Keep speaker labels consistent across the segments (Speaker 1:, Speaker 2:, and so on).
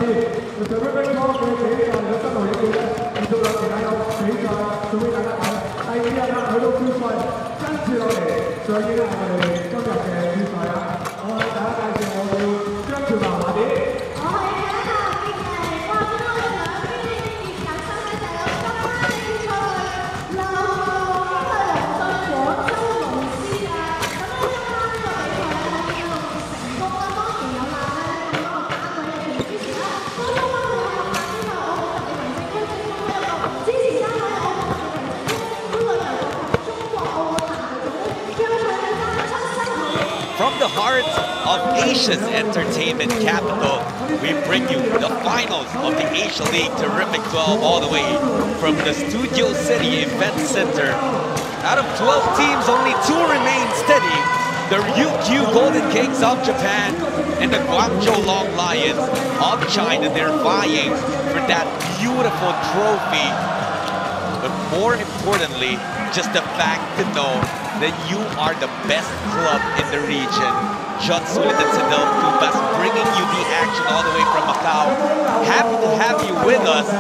Speaker 1: From the heart of Asia's entertainment capital, we bring you the finals of the Asia League Terrific 12 all the way from the Studio City Event Center. Out of 12 teams, only 2 remain steady. The Ryukyu Golden Kings of Japan and the Guangzhou Long Lions of China. They're vying for that beautiful trophy. But more importantly, just the fact to know that you are the best club in the region. John Sulit and Sidel Tupas bringing you the action all the way from Macau. Happy to have you with us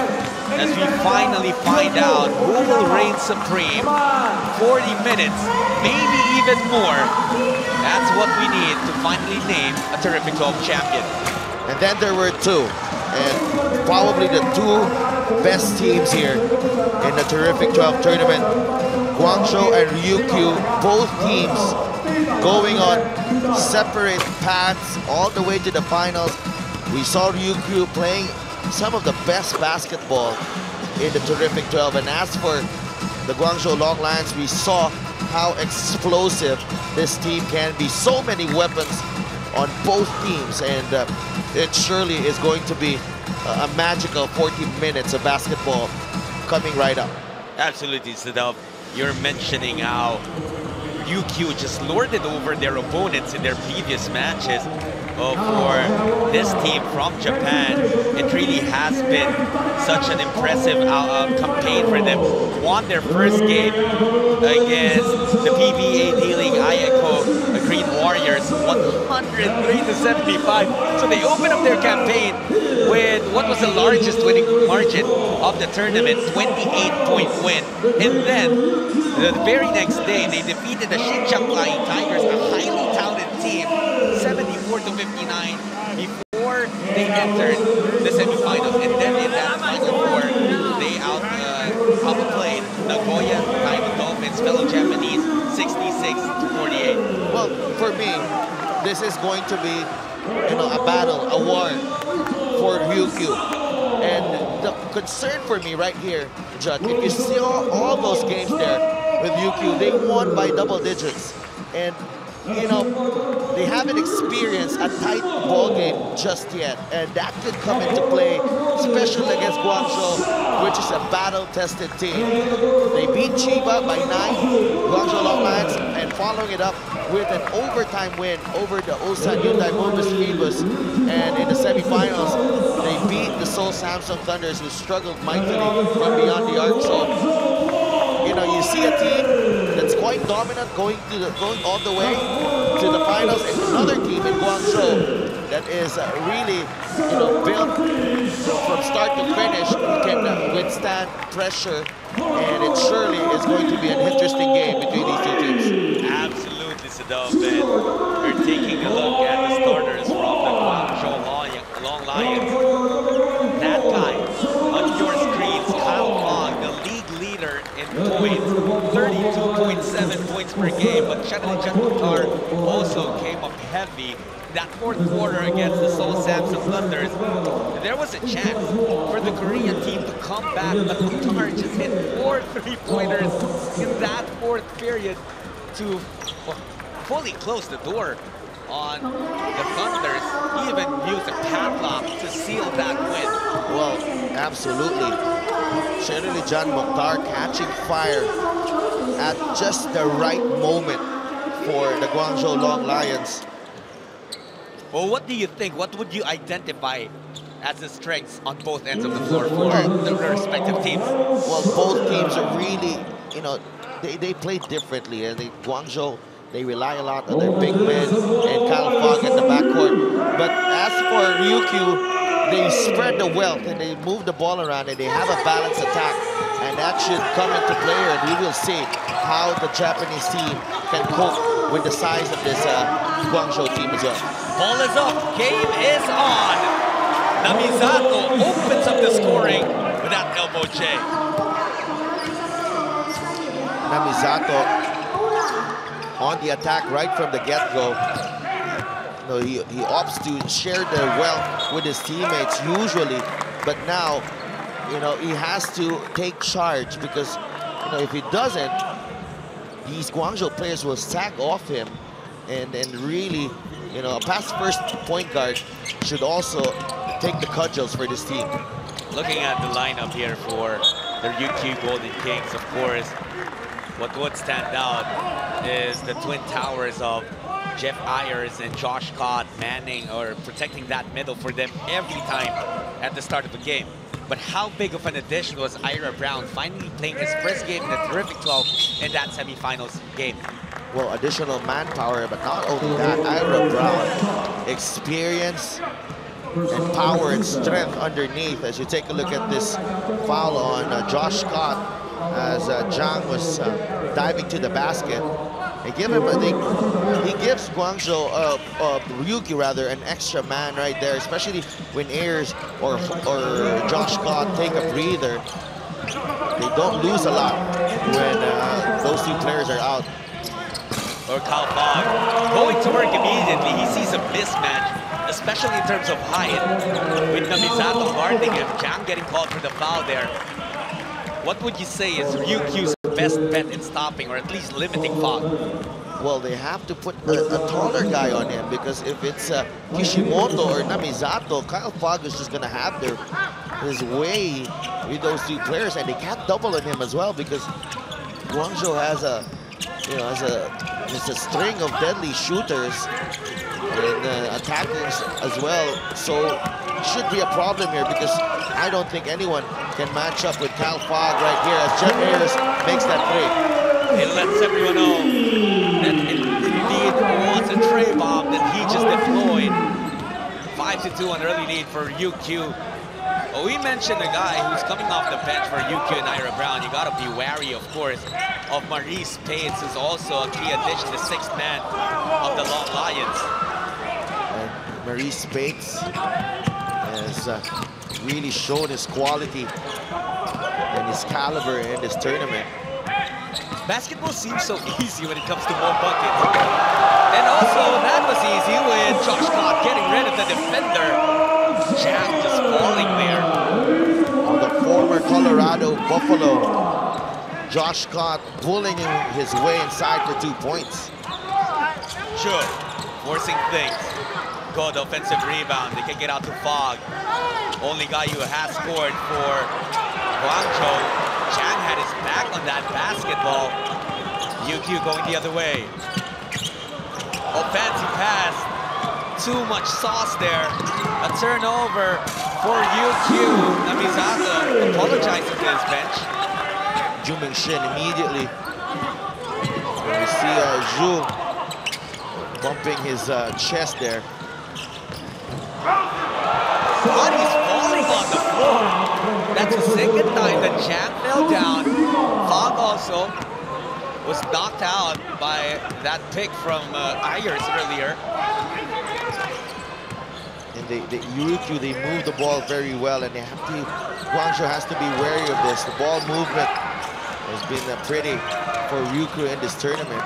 Speaker 1: as we finally find out who will reign supreme. 40 minutes, maybe even more. That's what we need to finally name a Terrific 12 champion.
Speaker 2: And then there were 2, and probably the 2 best teams here in the Terrific 12 tournament. Guangzhou and Ryukyu, both teams going on separate paths all the way to the finals. We saw Ryukyu playing some of the best basketball in the Terrific 12. And as for the Guangzhou Long Lions, we saw how explosive this team can be. So many weapons on both teams, and it surely is going to be a magical 40 minutes of basketball coming right up.
Speaker 1: Absolutely, Sidel. You're mentioning how Ryukyu just lorded over their opponents in their previous matches. For this team from Japan, it really has been such an impressive campaign for them. Won their first game against the PBA D-League Ayako Green Warriors, 103-75. So they opened up their campaign with what was the largest winning margin of the tournament, 28-point win. And then the very next day, they defeated the Xinjiang Flying Tigers, a highly touted team, 74-59 before they entered the semifinals. And then in that Final Four, they outplayed Nagoya Diamond Dolphins, fellow Japanese, 66-48.
Speaker 2: Well, for me, this is going to be, a battle, a war for Ryukyu. And the concern for me right here, Judd, if you see all those games there with Ryukyu, they won by double digits. And they haven't experienced a tight ball game just yet, and that could come into play, especially against Guangzhou, which is a battle-tested team. They beat Chiba by 9, Guangzhou Long Lions, and following it up with an overtime win over the Ulsan Hyundai Mobis Phoebus. And in the semifinals, they beat the Seoul Samsung Thunders, who struggled mightily from beyond the arc. So, you see a team that's quite dominant going all the way to the finals, and another team in Guangzhou that is really, built from start to finish, can withstand pressure, and it surely is going to be an interesting game between these 2 teams.
Speaker 1: Absolutely, Sidel. We're taking a look at the starters from the Guangzhou Long Lions. That guy on your screens, Kyle Fong, the league leader in points, 32.7 points per game, but Chandrajan Mukhtar also came up heavy. That 4th quarter against the Seoul Samsung Thunders, there was a chance for the Korean team to come back, but Mukhtar just hit 4 3-pointers in that 4th period to fully close the door on the Thunders. He even used a padlock to seal that win.
Speaker 2: Well, absolutely. Chandrajan Mukhtar catching fire at just the right moment for the Guangzhou Long Lions.
Speaker 1: Well, what do you think? What would you identify as the strengths on both ends of the floor for the respective teams?
Speaker 2: Well, both teams are really, they play differently. And Guangzhou, they rely a lot on their big men and Kyle Fong at the backcourt. But as for Ryukyu, they spread the wealth and they move the ball around and they have a balanced attack. And that should come into play, and we will see how the Japanese team can cope with the size of this Guangzhou team as well.
Speaker 1: Ball is up, game is on. Namizato opens up the scoring with that elbow J.
Speaker 2: Namizato on the attack right from the get-go. He opts to share the wealth with his teammates usually, but now, he has to take charge because, if he doesn't, these Guangzhou players will sack off him, and really, a pass first point guard should also take the cudgels for this team.
Speaker 1: Looking at the lineup here for the Ryukyu Golden Kings, of course, what would stand out is the twin towers of Jeff Ayers and Josh Cott manning or protecting that middle for them every time at the start of the game. But how big of an addition was Ira Brown finally playing his first game in the Terrific 12 in that semifinals game?
Speaker 2: Well, additional manpower, but not only that, Ira Brown, experience and power and strength underneath. As you take a look at this foul on Josh Scott as Zhang was diving to the basket. They give him, he gives Guangzhou, Ryukyu rather, an extra man right there, especially when Ayers or Josh Scott take a breather. They don't lose a lot when those two players are out.
Speaker 1: Or Kyle Fogg going to work immediately. He sees a mismatch, especially in terms of height. With Namizato guarding him, Zhang getting called for the foul there. What would you say is Ryukyu's best bet in stopping or at least limiting Fogg?
Speaker 2: Well, they have to put a taller guy on him, because if it's Kishimoto or Namizato, Kyle Fogg is just going to have his way with those two players, and they can't double on him as well because Guangzhou has a string of deadly shooters and attackers as well. So it should be a problem here because I don't think anyone can match up with Kyle Fogg right here as Jeff Ayers makes that three.
Speaker 1: It lets everyone know that it indeed was a tray bomb that he just deployed. 5-2 on early lead for Ryukyu. Well, we mentioned a guy who's coming off the bench for Ryukyu and Ira Brown. You gotta be wary, of course, of Maurice Pates, who's also a key addition, the sixth man of the Lions.
Speaker 2: And Maurice Pates has really shown his quality and his caliber in this tournament.
Speaker 1: Basketball seems so easy when it comes to more buckets. And also, that was easy with Josh Scott getting rid of the defender. Zhang just falling there.
Speaker 2: The former Colorado Buffalo, Josh Scott pulling his way inside for 2 points.
Speaker 1: Sure, forcing things. Good offensive rebound. They can get out to Fogg. Only guy who has scored for Guangzhou. Zhang had his back on that basketball. Ryukyu going the other way. Oh, fancy pass. Too much sauce there. A turnover for Ryukyu. Namizato apologizing to his bench.
Speaker 2: Ju Ming-shin immediately. We see Zhu bumping his chest there.
Speaker 1: Body's falling on the floor. That's the second time that Zhang fell down. Fogg also was knocked out by that pick from Ayers earlier.
Speaker 2: And Ryukyu, they move the ball very well, and Guangzhou has to be wary of this. The ball movement has been pretty for Ryukyu in this tournament.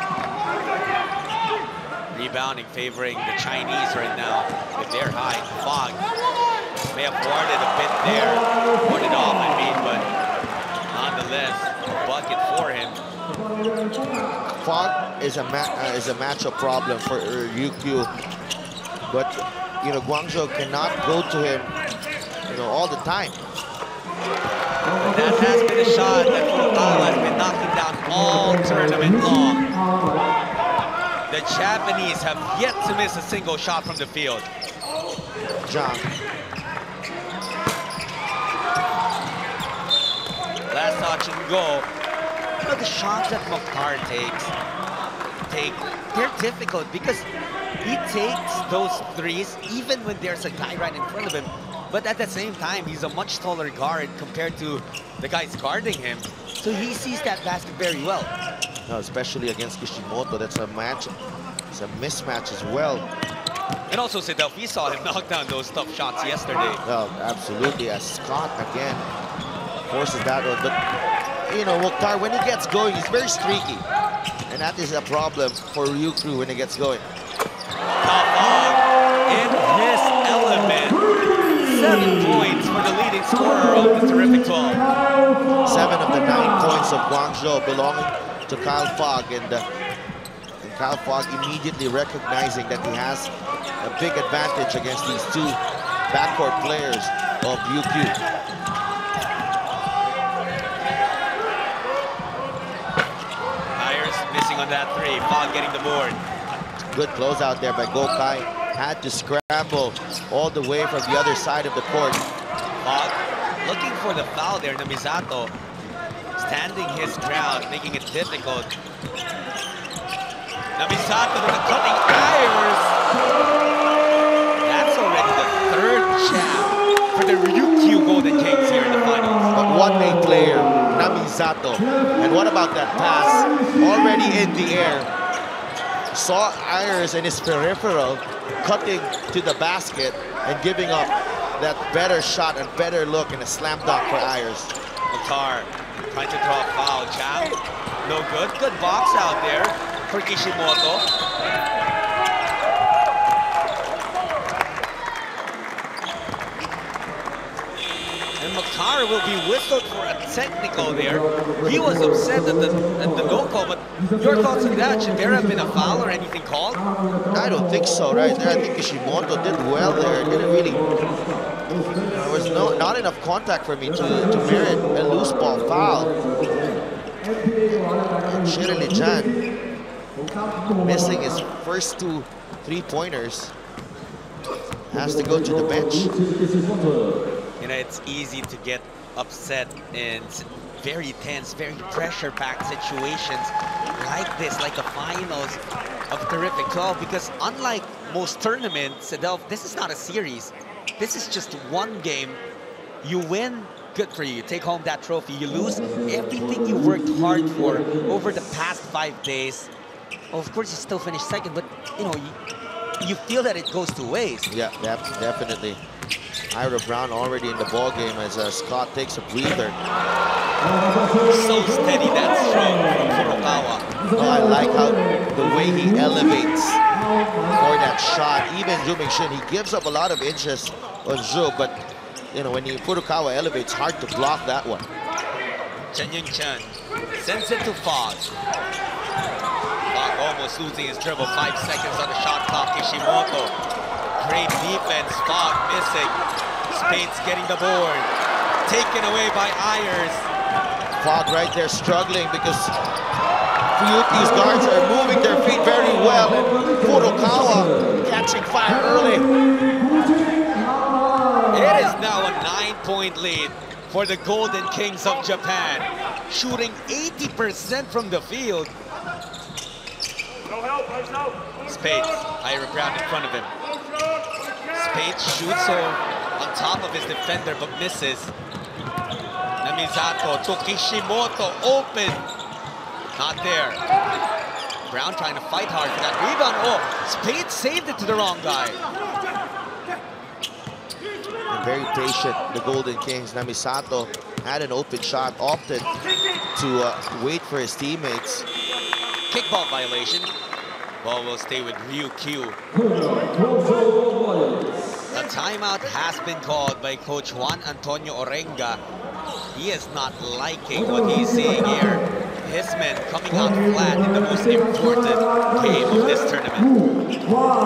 Speaker 1: Rebounding, favoring the Chinese right now with their height. Fogg may have warded a bit there, warded off, I mean, but nonetheless, a bucket for him.
Speaker 2: Fogg is a matchup problem for Ryukyu, but Guangzhou cannot go to him, all the time.
Speaker 1: But that has been a shot that Furukawa has been knocking down all tournament long. The Japanese have yet to miss a single shot from the field.
Speaker 2: Zhang.
Speaker 1: Last touch and go. The shots that Mokhtar takes, they're difficult because he takes those threes even when there's a guy right in front of him. But at the same time, he's a much taller guard compared to the guys guarding him. So he sees that basket very well.
Speaker 2: No, especially against Kishimoto, that's a match. It's a mismatch as well.
Speaker 1: And also, Sedelf, we saw him knock down those tough shots yesterday.
Speaker 2: Well, absolutely. As Scott again forces that one, but you know, Mokhtar, when he gets going, he's very streaky, and that is a problem for Ryukyu when he gets going.
Speaker 1: Kafag in his element. 7 points for the leading scorer of the terrific 12.
Speaker 2: 7 of the 9 points of Guangzhou belonging to Kyle Fogg, and Kyle Fogg immediately recognizing that he has a big advantage against these two backcourt players of Ryukyu.
Speaker 1: Ayers missing on that 3. Fogg getting the board.
Speaker 2: Good closeout there by Gokai. Had to scramble all the way from the other side of the court.
Speaker 1: Fogg looking for the foul there. Namisato standing his ground, making it difficult. Namisato with the cutting Ayers. That's already the 3rd jab for the Ryukyu Golden Kings here in the finals.
Speaker 2: But one-way player, Namisato. And what about that pass? Already in the air. Saw Ayers in his peripheral cutting to the basket and giving up that better shot and better look and a slam dunk for Ayers.
Speaker 1: Mokhtar trying to draw a foul. Jam, no good. Good box out there for Kishimoto. And Mokhtar will be whistled for a technical there. He was upset at the no call, but your thoughts on that? Should there have been a foul or anything called?
Speaker 2: I don't think so, right there. I think Kishimoto did well there. Didn't really. There was not enough contact for me to merit a loose ball foul. Shirley Chan missing his first 2 3-pointers. Has to go to the bench.
Speaker 1: You know, it's easy to get upset in very tense, very pressure-packed situations like this, like the finals of Terrific 12, because unlike most tournaments, Sedelf, this is not a series. This is just one game. You win, good for you. You take home that trophy. You lose, everything you worked hard for over the past 5 days. Of course, you still finish second, but you know, you feel that it goes to waste.
Speaker 2: Yeah, definitely. Ira Brown already in the ball game as Scott takes a breather.
Speaker 1: So steady that stroke from Furukawa.
Speaker 2: Oh, I like how the way he elevates for that shot. Even Zhu Mingxin, he gives up a lot of inches on Zhu, but you know, when Furukawa elevates, hard to block that one.
Speaker 1: Chen Ying-chen sends it to Fogg. Fogg almost losing his dribble. 5 seconds on the shot clock. Kishimoto. Great defense. Fogg missing. Spades getting the board. Taken away by Ayers.
Speaker 2: Fogg right there struggling because Ryukyu's guards are moving their feet very well, and Furukawa catching fire early.
Speaker 1: It is now a 9-point lead for the Golden Kings of Japan, shooting 80% from the field. Spades, Ira Brown in front of him. Spades shoots on top of his defender but misses. Namisato to Kishimoto, open. Not there. Brown trying to fight hard for that rebound. Oh, Spades saved it to the wrong guy.
Speaker 2: And very patient, the Golden Kings. Namisato had an open shot, opted to wait for his teammates.
Speaker 1: Kickball violation. Ball will stay with Ryukyu. A timeout has been called by Coach Juan Antonio Orenga. He is not liking what he's seeing here. His men coming out flat in the most important game of this tournament.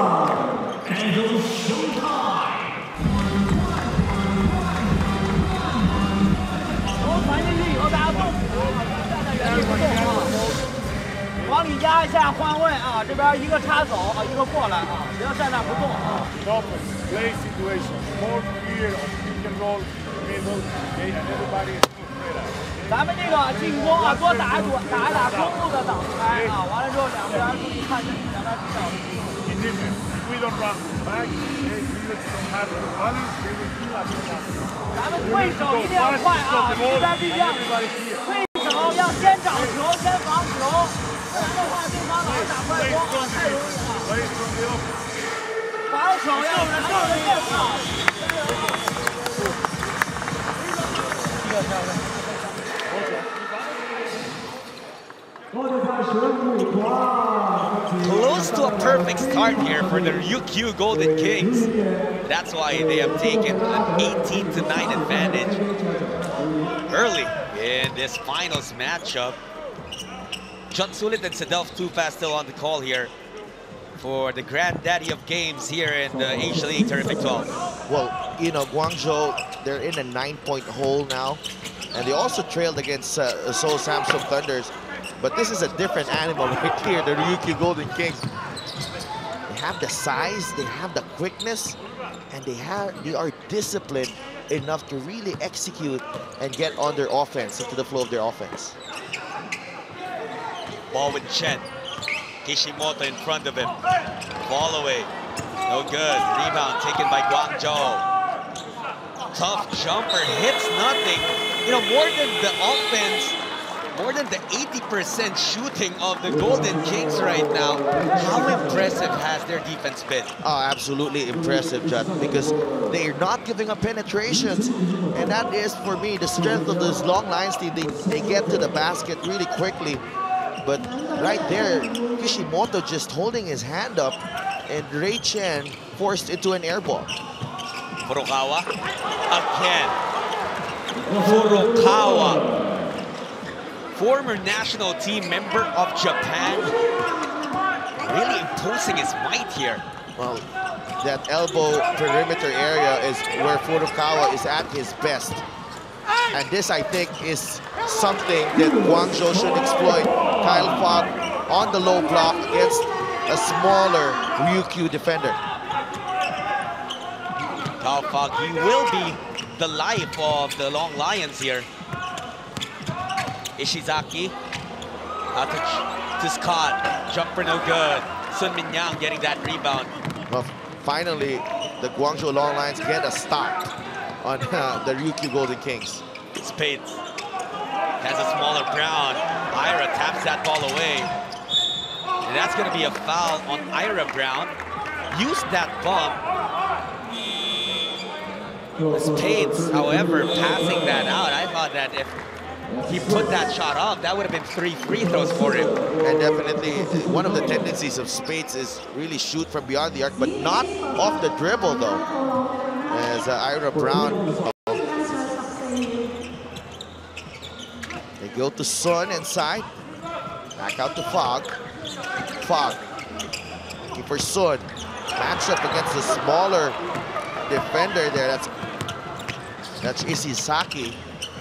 Speaker 3: Play situation, more fear of pick and roll, middle, okay, and everybody is prepared.
Speaker 4: 咱们这个进攻啊，多打一打中路的挡拆啊，完了之后两边注意看两边比较。
Speaker 3: In defense, we don't run back, okay, fighters don't have the balance, they will do like that.
Speaker 4: 咱们对手一定要快啊！势在必将，对手要先找球，先防球，不然的话，对方老是打快攻啊，太容易了。
Speaker 3: Play from the off.
Speaker 4: 防守要做得更好。
Speaker 1: Close to a perfect start here for the Ryukyu Golden Kings. That's why they have taken an 18-9 advantage early in this finals matchup. John Sulit and Sadelf Tufa still on the call here for the granddaddy of games here in the Asia League Terrific 12.
Speaker 2: Well, you know, Guangzhou, they're in a 9-point hole now. And they also trailed against Seoul Samsung Thunders. But this is a different animal right here, the Ryukyu Golden Kings. They have the size, they have the quickness, and they are disciplined enough to really execute and get on their offense, into the flow of their offense.
Speaker 1: Ball with Chen. Kishimoto in front of him. Ball away. No good. Rebound taken by Guangzhou. Tough jumper, hits nothing. You know, more than the offense, more than the 80% shooting of the Golden Kings right now, how impressive has their defense been?
Speaker 2: Oh, absolutely impressive, Judd, because they are not giving up penetrations. And that is, for me, the strength of this long lines team. They get to the basket really quickly. But right there, Kishimoto just holding his hand up, and Ray Chen forced into an air ball.
Speaker 1: Furukawa again. Furukawa, former national team member of Japan, really imposing his might here.
Speaker 2: Well, that elbow perimeter area is where Furukawa is at his best. And this, I think, is something that Guangzhou should exploit. Kyle Fogg on the low block against a smaller Ryukyu defender.
Speaker 1: Kyle Fogg, he will be the life of the Long Lions here. Ishizaki, out to Scott, jumper no good. Sun Min-yang getting that rebound.
Speaker 2: Well, finally, the Guangzhou Long Lions get a stop on the Ryukyu Golden Kings.
Speaker 1: Spades has a smaller Brown. Ira taps that ball away. And that's going to be a foul on Ira Brown. Used that bump. Spades, however, passing that out. I thought that if he put that shot up, that would have been 3 free throws for him.
Speaker 2: And definitely, one of the tendencies of Spades is really shoot from beyond the arc, but not off the dribble, though. As Ira Brown... They go to Sun inside. Back out to Fogg. Fogg looking for Sun. Match up against the smaller defender there. That's Ishizaki.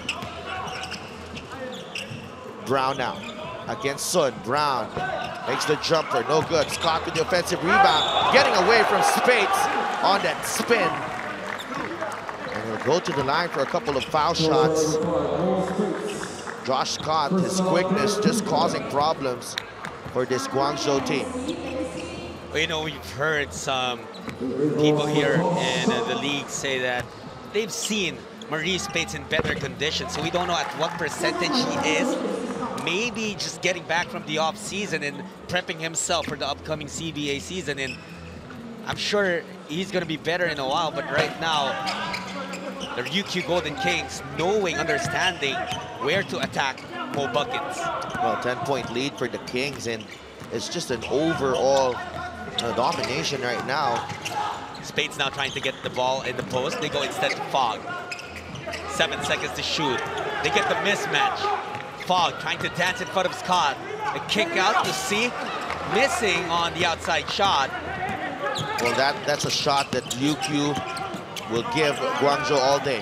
Speaker 2: Brown now against Sun. Brown makes the jumper. No good. Scott with the offensive rebound. Getting away from Spades on that spin. And he'll go to the line for a couple of foul shots. Josh Scott, his quickness just causing problems for this Guangzhou team.
Speaker 1: Well, you know, we've heard some people here in the league say that they've seen Maurice Spades in better condition, so we don't know at what percentage he is. Maybe just getting back from the off season and prepping himself for the upcoming CBA season, and I'm sure he's going to be better in a while, but right now, the Ryukyu Golden Kings knowing, understanding where to attack Mo Buckets.
Speaker 2: Well, 10-point lead for the Kings, and it's just an overall domination right now.
Speaker 1: Spades now trying to get the ball in the post. They go instead to Fogg. 7 seconds to shoot. They get the mismatch. Fogg trying to dance in front of Scott. A kick out to see. Missing on the outside shot.
Speaker 2: Well, that's a shot that Ryukyu will give Guangzhou all day.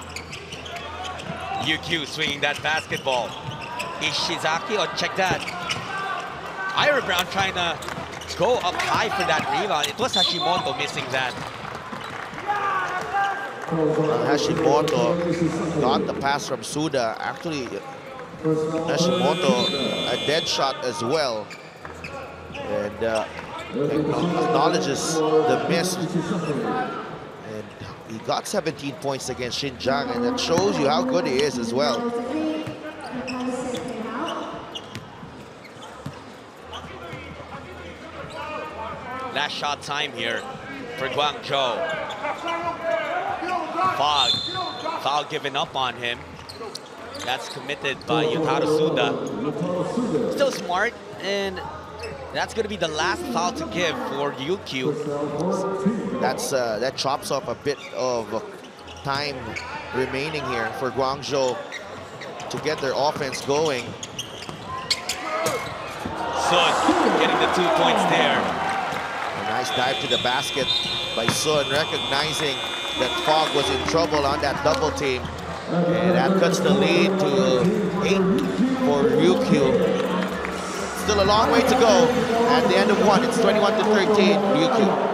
Speaker 1: Ryukyu swinging that basketball. Ishizaki, oh, check that. Ira Brown trying to go up high for that rebound. It was Hashimoto missing that.
Speaker 2: Hashimoto got the pass from Suda. Actually, Hashimoto a dead shot as well. And acknowledges the miss got 17 points against Xinjiang, and that shows you how good he is as well.
Speaker 1: Last shot time here for Guangzhou. Foul given up on him. That's committed by Yutaro Suda. Still smart, and that's going to be the last foul to give for Ryukyu.
Speaker 2: That chops off a bit of time remaining here for Guangzhou to get their offense going.
Speaker 1: Sun getting the 2 points there.
Speaker 2: A nice dive to the basket by Sun, recognizing that Fog was in trouble on that double team. And that cuts the lead to 8 for Ryukyu. Still a long way to go. At the end of one, it's 21-13, Ryukyu.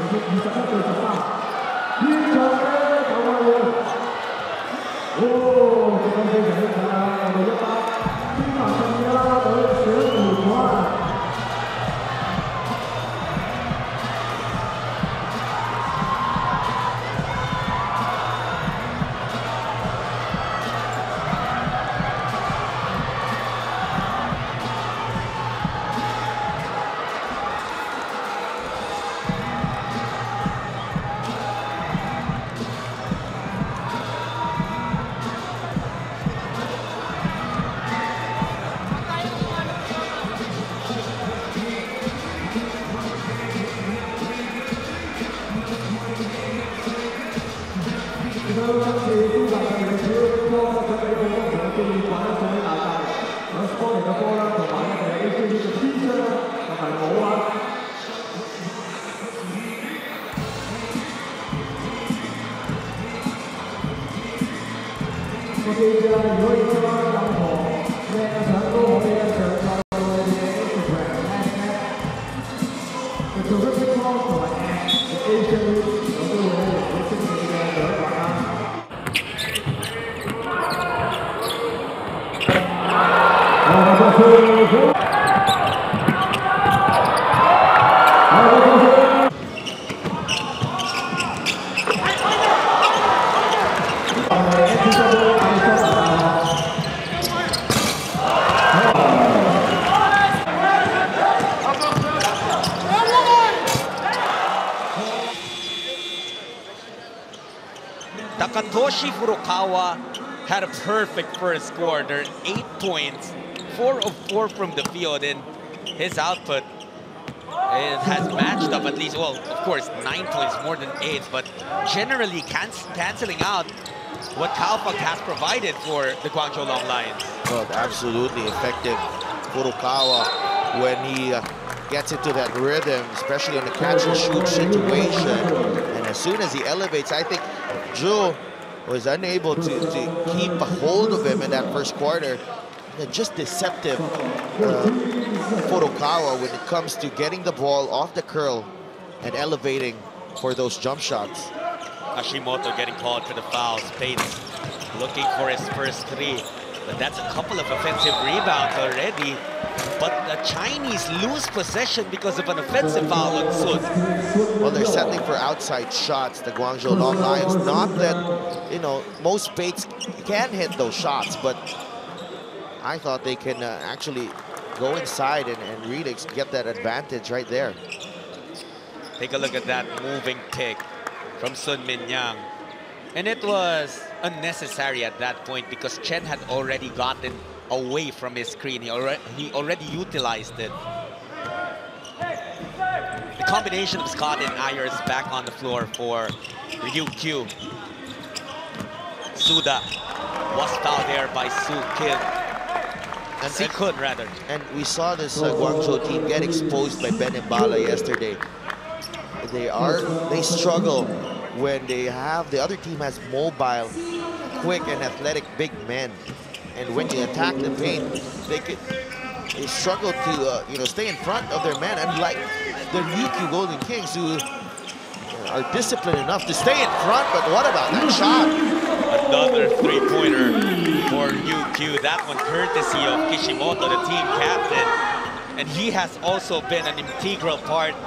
Speaker 1: Takatoshi Furukawa had a perfect first score. They're 8 points, 4 of 4 from the field, and his output has matched up at least, well, of course, 9 points more than 8, but generally canceling out what Calpac has provided for the Guangzhou Long Lions.
Speaker 2: Well, absolutely effective Furukawa when he gets into that rhythm, especially on the catch and shoot situation. And as soon as he elevates, I think Zhu was unable to keep a hold of him in that first quarter. Just deceptive Furukawa when it comes to getting the ball off the curl and elevating for those jump shots.
Speaker 1: Hashimoto getting called for the foul. Spates looking for his first 3. But that's a couple of offensive rebounds already. But the Chinese lose possession because of an offensive foul on Sun.
Speaker 2: Well, they're settling for outside shots, the Guangzhou Long Lions. Not that, you know, most Spates can hit those shots, but I thought they can actually go inside and really get that advantage right there.
Speaker 1: Take a look at that moving pick from Sun Min-yang. And it was unnecessary at that point because Chen had already gotten away from his screen. He already utilized it. The combination of Scott and Ayers back on the floor for Ryukyu. Suda was fouled there by Su Kim. Sikun, rather.
Speaker 2: And we saw this Guangzhou team get exposed by Ben Mbala yesterday. They struggle when they have, the other team has mobile, quick and athletic big men. And when you attack the paint, they struggle to stay in front of their man. Unlike the Ryukyu Golden Kings, who are disciplined enough to stay in front. But what about that shot?
Speaker 1: Another 3-pointer for Ryukyu. That one courtesy of Kishimoto, the team captain. And he has also been an integral part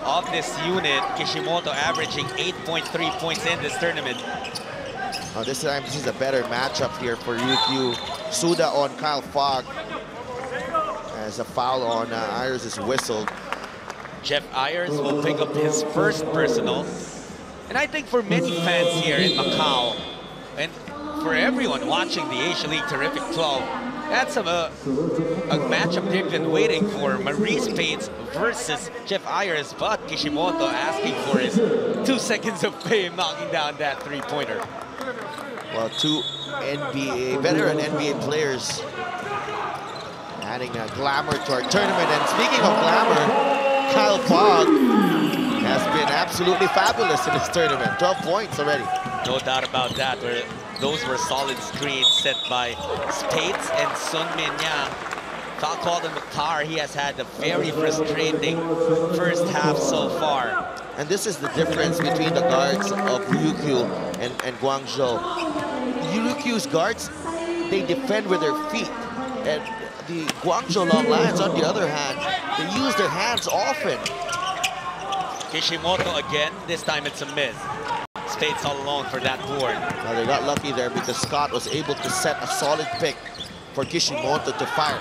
Speaker 1: of this unit. Kishimoto averaging 8.3 points in this tournament.
Speaker 2: This time, this is a better matchup here for Ryukyu. Suda on Kyle Fogg as a foul on Ayers is whistled.
Speaker 1: Jeff Ayers will pick up his first personal. And I think for many fans here in Macau, and for everyone watching the Asia League Terrific 12, that's a matchup they've been waiting for. Maurice Pates versus Jeff Ayers, but Kishimoto asking for his 2 seconds of fame, knocking down that three-pointer.
Speaker 2: Well, two veteran NBA players adding a glamour to our tournament. And speaking of glamour, Kyle Fogg has been absolutely fabulous in this tournament. 12 points already.
Speaker 1: No doubt about that. Those were solid screens set by Spates and Sun Min Yang. Foul called on Mukhtar. He has had a very frustrating first half so far.
Speaker 2: And this is the difference between the guards of Ryukyu and Guangzhou. Ryukyu's guards, they defend with their feet. And the Guangzhou Long Lions, on the other hand, they use their hands often.
Speaker 1: Kishimoto again, this time it's a miss. Spates all alone for that board.
Speaker 2: Now they got lucky there because Scott was able to set a solid pick for Kishimoto to fire.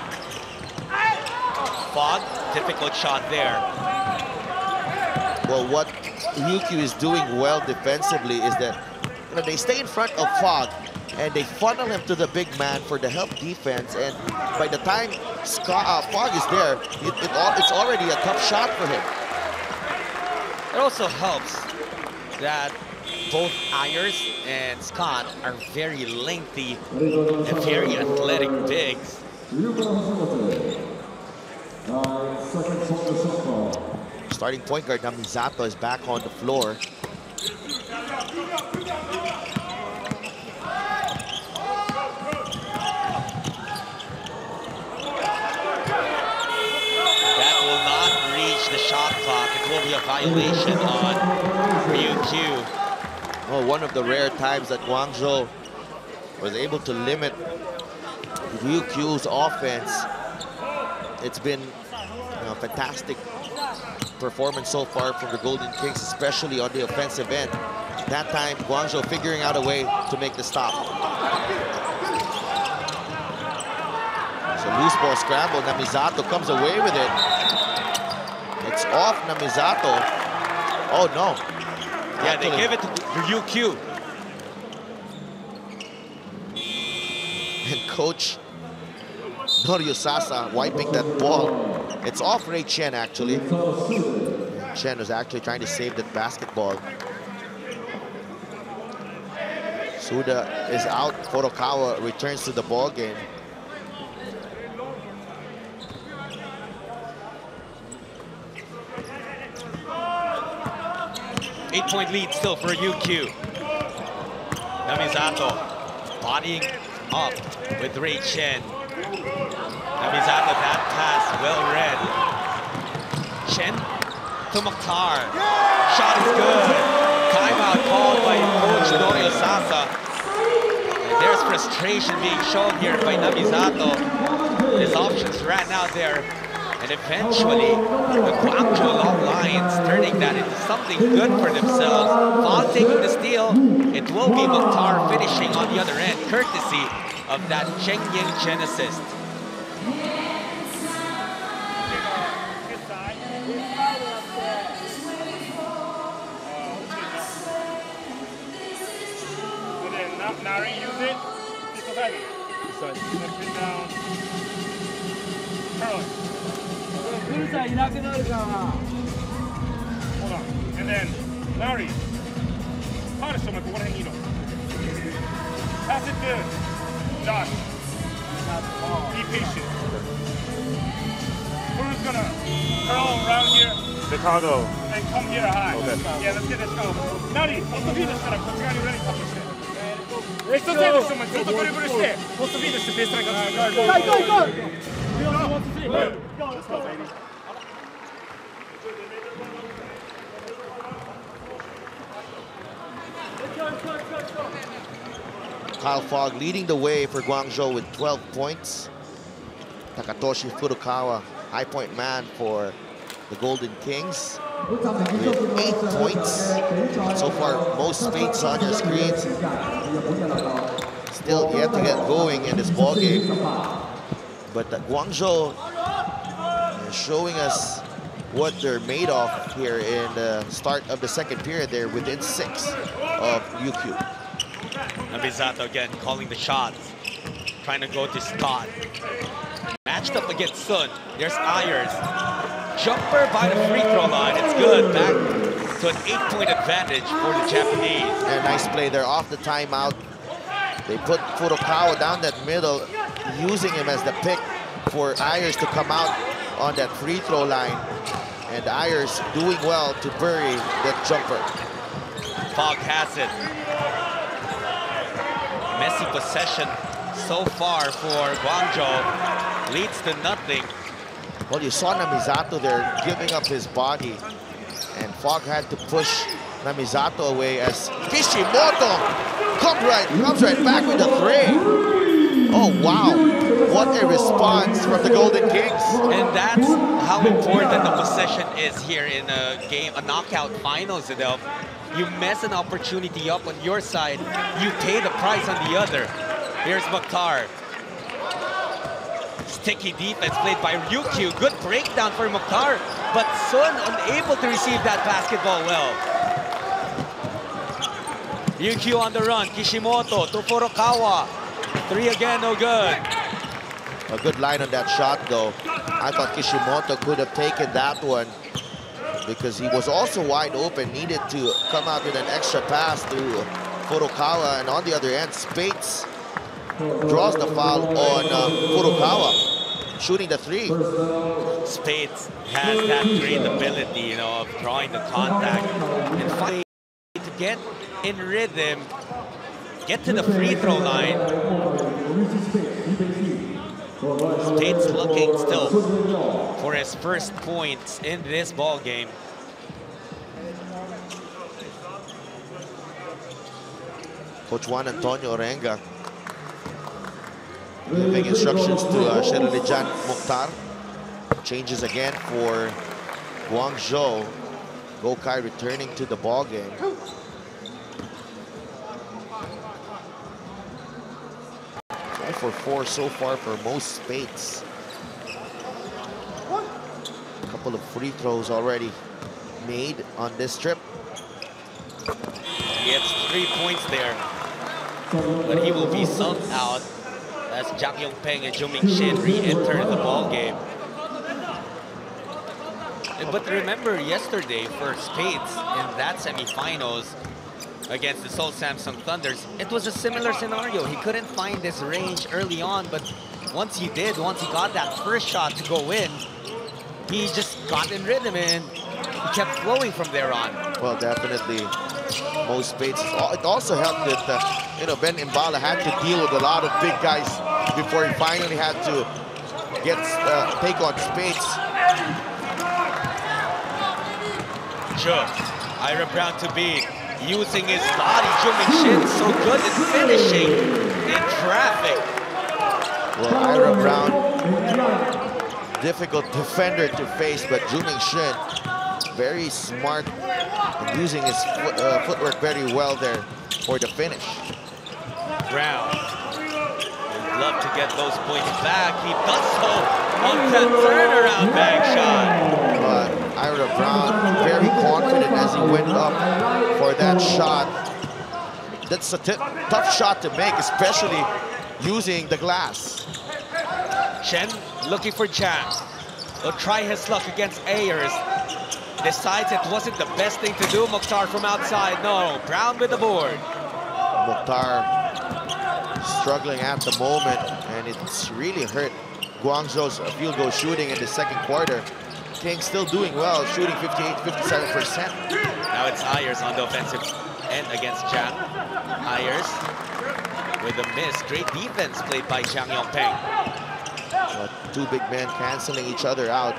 Speaker 1: Fogg, difficult shot there.
Speaker 2: Well, what Ryukyu is doing well defensively is that they stay in front of Fogg and they funnel him to the big man for the help defense. And by the time Fogg is there, it's already a tough shot for him.
Speaker 1: It also helps that both Ayers and Scott are very lengthy and very athletic bigs.
Speaker 2: Starting point guard Namizato is back on the floor.
Speaker 1: That will not reach the shot clock. It will be a violation on Ryukyu.
Speaker 2: Oh, one of the rare times that Guangzhou was able to limit Ryukyu's offense. It's been a fantastic performance so far from the Golden Kings, especially on the offensive end. That time, Guangzhou figuring out a way to make the stop. So loose ball scramble, Namizato comes away with it. It's off Namizato. Oh no.
Speaker 1: Yeah, they give it to Ryukyu.
Speaker 2: And Coach Norio Sasa wiping that ball. It's off Ray Chen, actually. Chen was actually trying to save that basketball. Suda is out. Furukawa returns to the ball game.
Speaker 1: Eight-point lead still for Ryukyu. Namizato bodying up with Ray Chen. Namizato, that pass well read. Chen to Mukhtar. Shot is good. Timeout called by Coach Norio Sasa. And there's frustration being shown here by Namizato. His options ran out there. And eventually, the Guangzhou Long Lions turning that into something good for themselves. While taking the steal, it will be Mukhtar finishing on the other end, courtesy of that Cheng Ying Chen assist.
Speaker 3: Nari, use it. Step it down. Carlos. Hold on. And then, Larry. Pass it to Josh. Be patient. Who's gonna curl around here? Chicago. And come here high. Okay. Yeah, let's get this going. Larry, post feed this setup. What's going to ready to Let's do this. Someone, just dribbleしてポストフィードしてベースラインから。Let's go, baby.
Speaker 2: Kyle Fogg leading the way for Guangzhou with 12 points. Takatoshi Furukawa, high point man for the Golden Kings. with 8 points. So far, most Spades on your screens. Still yet to get going in this ball game. But Guangzhou is showing us what they're made of here in the start of the second period. They're within 6 of UQ.
Speaker 1: Namizato again calling the shots. Trying to go to Scott. Matched up against Sun. There's Ayers. Jumper by the free throw line. It's good. Back to an 8-point advantage for the Japanese.
Speaker 2: And nice play there off the timeout. They put Furukawa down that middle, using him as the pick for Ayers to come out on that free throw line. And Ayers doing well to bury that jumper.
Speaker 1: Fog has it. Messy possession so far for Guangzhou. Leads to nothing.
Speaker 2: Well, you saw Namizato there giving up his body. And Fog had to push Namizato away as Kishimoto comes right back with a three. Oh, wow. What a response from the Golden Kings.
Speaker 1: And that's how important the possession is here in a game, a knockout finals, Adel. You mess an opportunity up on your side, you pay the price on the other. Here's Mokhtar. Sticky defense played by Ryukyu. Good breakdown for Mokhtar, but Sun unable to receive that basketball well. Ryukyu on the run. Kishimoto to Furukawa. Three again, no good.
Speaker 2: A good line on that shot, though. I thought Kishimoto could have taken that one because he was also wide open, needed to come out with an extra pass to Furukawa, and on the other end, Spades draws the foul on Furukawa, shooting the three.
Speaker 1: Spades has that great ability, you know, of drawing the contact and finding to get in rhythm, get to the free throw line. Spades looking still for his first points in this ball game.
Speaker 2: Coach Juan Antonio Orenga giving instructions to Sheralijan Mokhtar. Changes again for Guangzhou. Gokai returning to the ball game. For 4 so far for most Spades. A couple of free throws already made on this trip.
Speaker 1: He gets 3 points there, but he will be subbed out as Jang Yong-peng and Ju Ming-shin re-enter the ball game. But remember yesterday for Spades in that semifinals against the Seoul Samsung Thunders, it was a similar scenario. He couldn't find his range early on, but once he did, once he got that first shot to go in, he just got in rhythm and he kept flowing from there on.
Speaker 2: Well, definitely, most Spades. It also helped that you know, Ben Imbala had to deal with a lot of big guys before he finally had to take on Spades.
Speaker 1: Sure, Ira Brown to beat. Using his body, Ju Ming-shin so good at finishing in traffic.
Speaker 2: Well, Ira Brown, difficult defender to face, but Ju Ming-shin, very smart and using his footwork very well there for the finish.
Speaker 1: Brown would love to get those points back. He does so on that turnaround bank shot.
Speaker 2: But Ira Brown very confident as he went up for that shot. That's a tough shot to make, especially using the glass.
Speaker 1: Chen looking for Chang. He'll try his luck against Ayers. Decides it wasn't the best thing to do. Mokhtar from outside. No, Brown with the board.
Speaker 2: Mokhtar struggling at the moment, and it's really hurt Guangzhou's field goal shooting in the second quarter. Kings still doing well, shooting 58-57%.
Speaker 1: Now it's Ayers on the offensive end against Jang. Ayers with a miss. Great defense played by Jang Yong-peng.
Speaker 2: Two big men canceling each other out.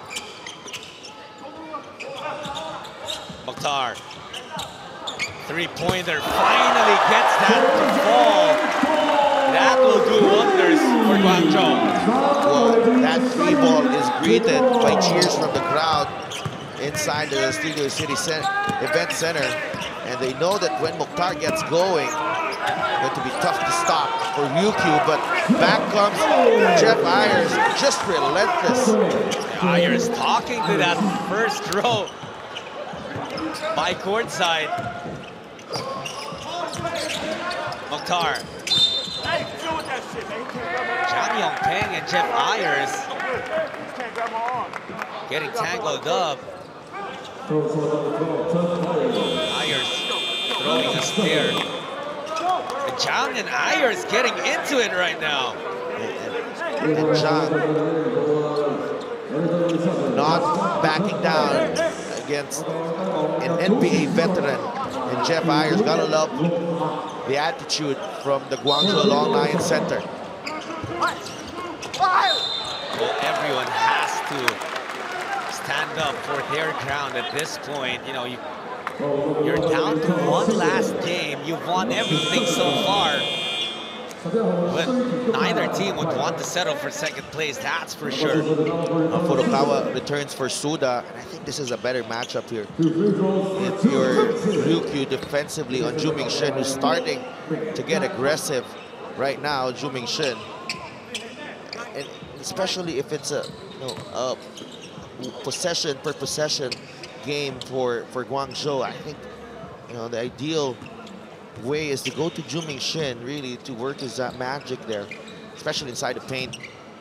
Speaker 1: Mokhtar. Three-pointer finally gets that to fall. That will do wonders for Guangzhou.
Speaker 2: Well, that free ball is greeted by cheers from the crowd. inside the Studio City Event Center. And they know that when Mukhtar gets going, it's going to be tough to stop for Ryukyu. But back comes Jeff Ayers, just relentless.
Speaker 1: Ayers talking to that first row by courtside. Mukhtar. Jang Yongpeng and Jeff Ayers getting tangled up. Ayers throwing a spear. And Jang and Ayers getting into it right now.
Speaker 2: And Jang not backing down against an NBA veteran. And Jeff Ayers, gotta love the attitude from the Guangzhou Long Lion Center.
Speaker 1: Well, everyone has to stand up for their ground at this point. You know, you're down to one last game. You've won everything so far. But neither team would want to settle for second place, that's for sure.
Speaker 2: Furukawa returns for Suda, and I think this is a better matchup here. If you're Ryukyu defensively on Ju Mingxin, who's starting to get aggressive right now, Ju Mingxin, and especially if it's a possession per possession game for Guangzhou, I think the ideal way is to go to Ju Mingxin, really, to work his magic there, especially inside the paint.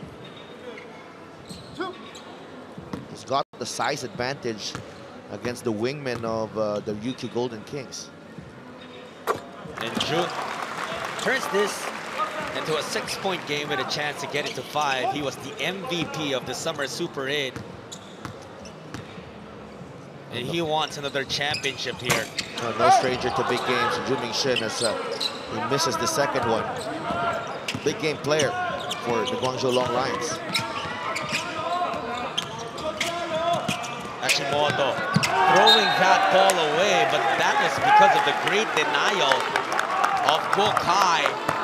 Speaker 2: He's got the size advantage against the wingmen of the Ryukyu Golden Kings.
Speaker 1: And Ju turns this into a 6-point game with a chance to get it to 5. He was the MVP of the Summer Super 8. And he wants another championship here.
Speaker 2: No stranger to big games. Ju Mingxin, as he misses the second one. Big game player for the Guangzhou Long Lions.
Speaker 1: Hashimoto throwing that ball away, but that was because of the great denial of Gokai.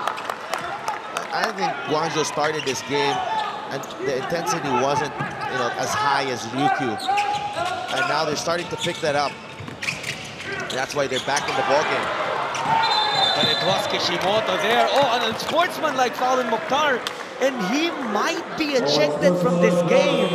Speaker 2: I think Guangzhou started this game and the intensity wasn't as high as Ryukyu. And now they're starting to pick that up. That's why they're back in the ballgame.
Speaker 1: But it was Kishimoto there. Oh, and a sportsman-like foul in Mukhtar. And he might be ejected from this game.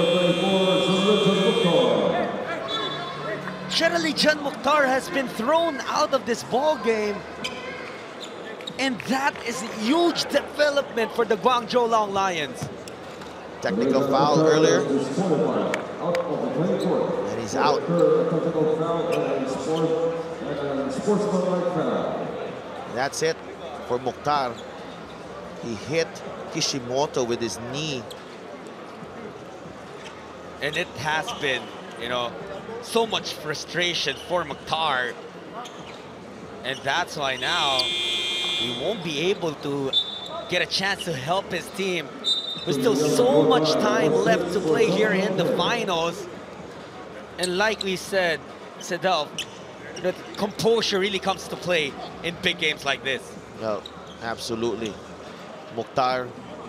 Speaker 1: Sherali-Chan Mukhtar has been thrown out of this ball game. And that is a huge development for the Guangzhou Long Lions.
Speaker 2: Technical foul earlier. And he's out. That's it for Mukhtar. He hit Kishimoto with his knee.
Speaker 1: And it has been, so much frustration for Mukhtar. And that's why now he won't be able to get a chance to help his team. There's still so much time left to play here in the finals. And like we said, Sedel, the composure really comes to play in big games like this.
Speaker 2: No, absolutely. Mukhtar,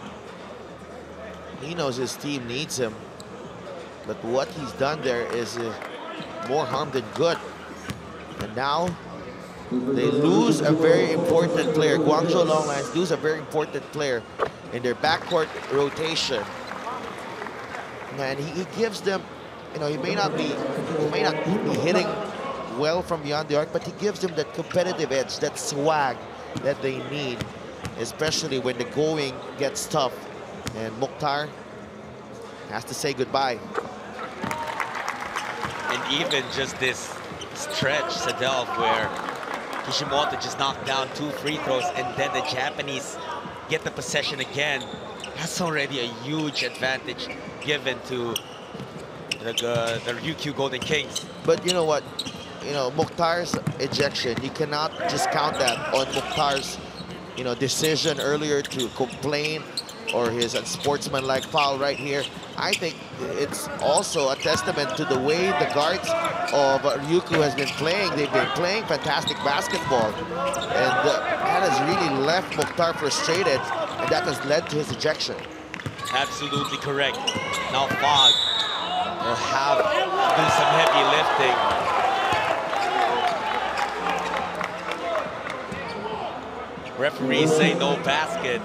Speaker 2: he knows his team needs him. But what he's done there is more harm than good. And now they lose a very important player. Guangzhou Long Lions lose a very important player in their backcourt rotation. And he gives them, he may not be hitting well from beyond the arc, but he gives them that competitive edge, that swag that they need, especially when the going gets tough. And Mukhtar has to say goodbye.
Speaker 1: And even just this stretch, Sedel, where Kishimoto just knocked down 2 free throws and then the Japanese get the possession again. That's already a huge advantage given to the Ryukyu Golden Kings.
Speaker 2: But you know what? Mukhtar's ejection, you cannot just count that on Mukhtar's, decision earlier to complain or his unsportsmanlike foul right here. I think it's also a testament to the way the guards of Ryukyu has been playing. They've been playing fantastic basketball. And that has really left Mukhtar frustrated, and that has led to his ejection.
Speaker 1: Absolutely correct. Now Fog will have do some heavy lifting. Referees say no basket.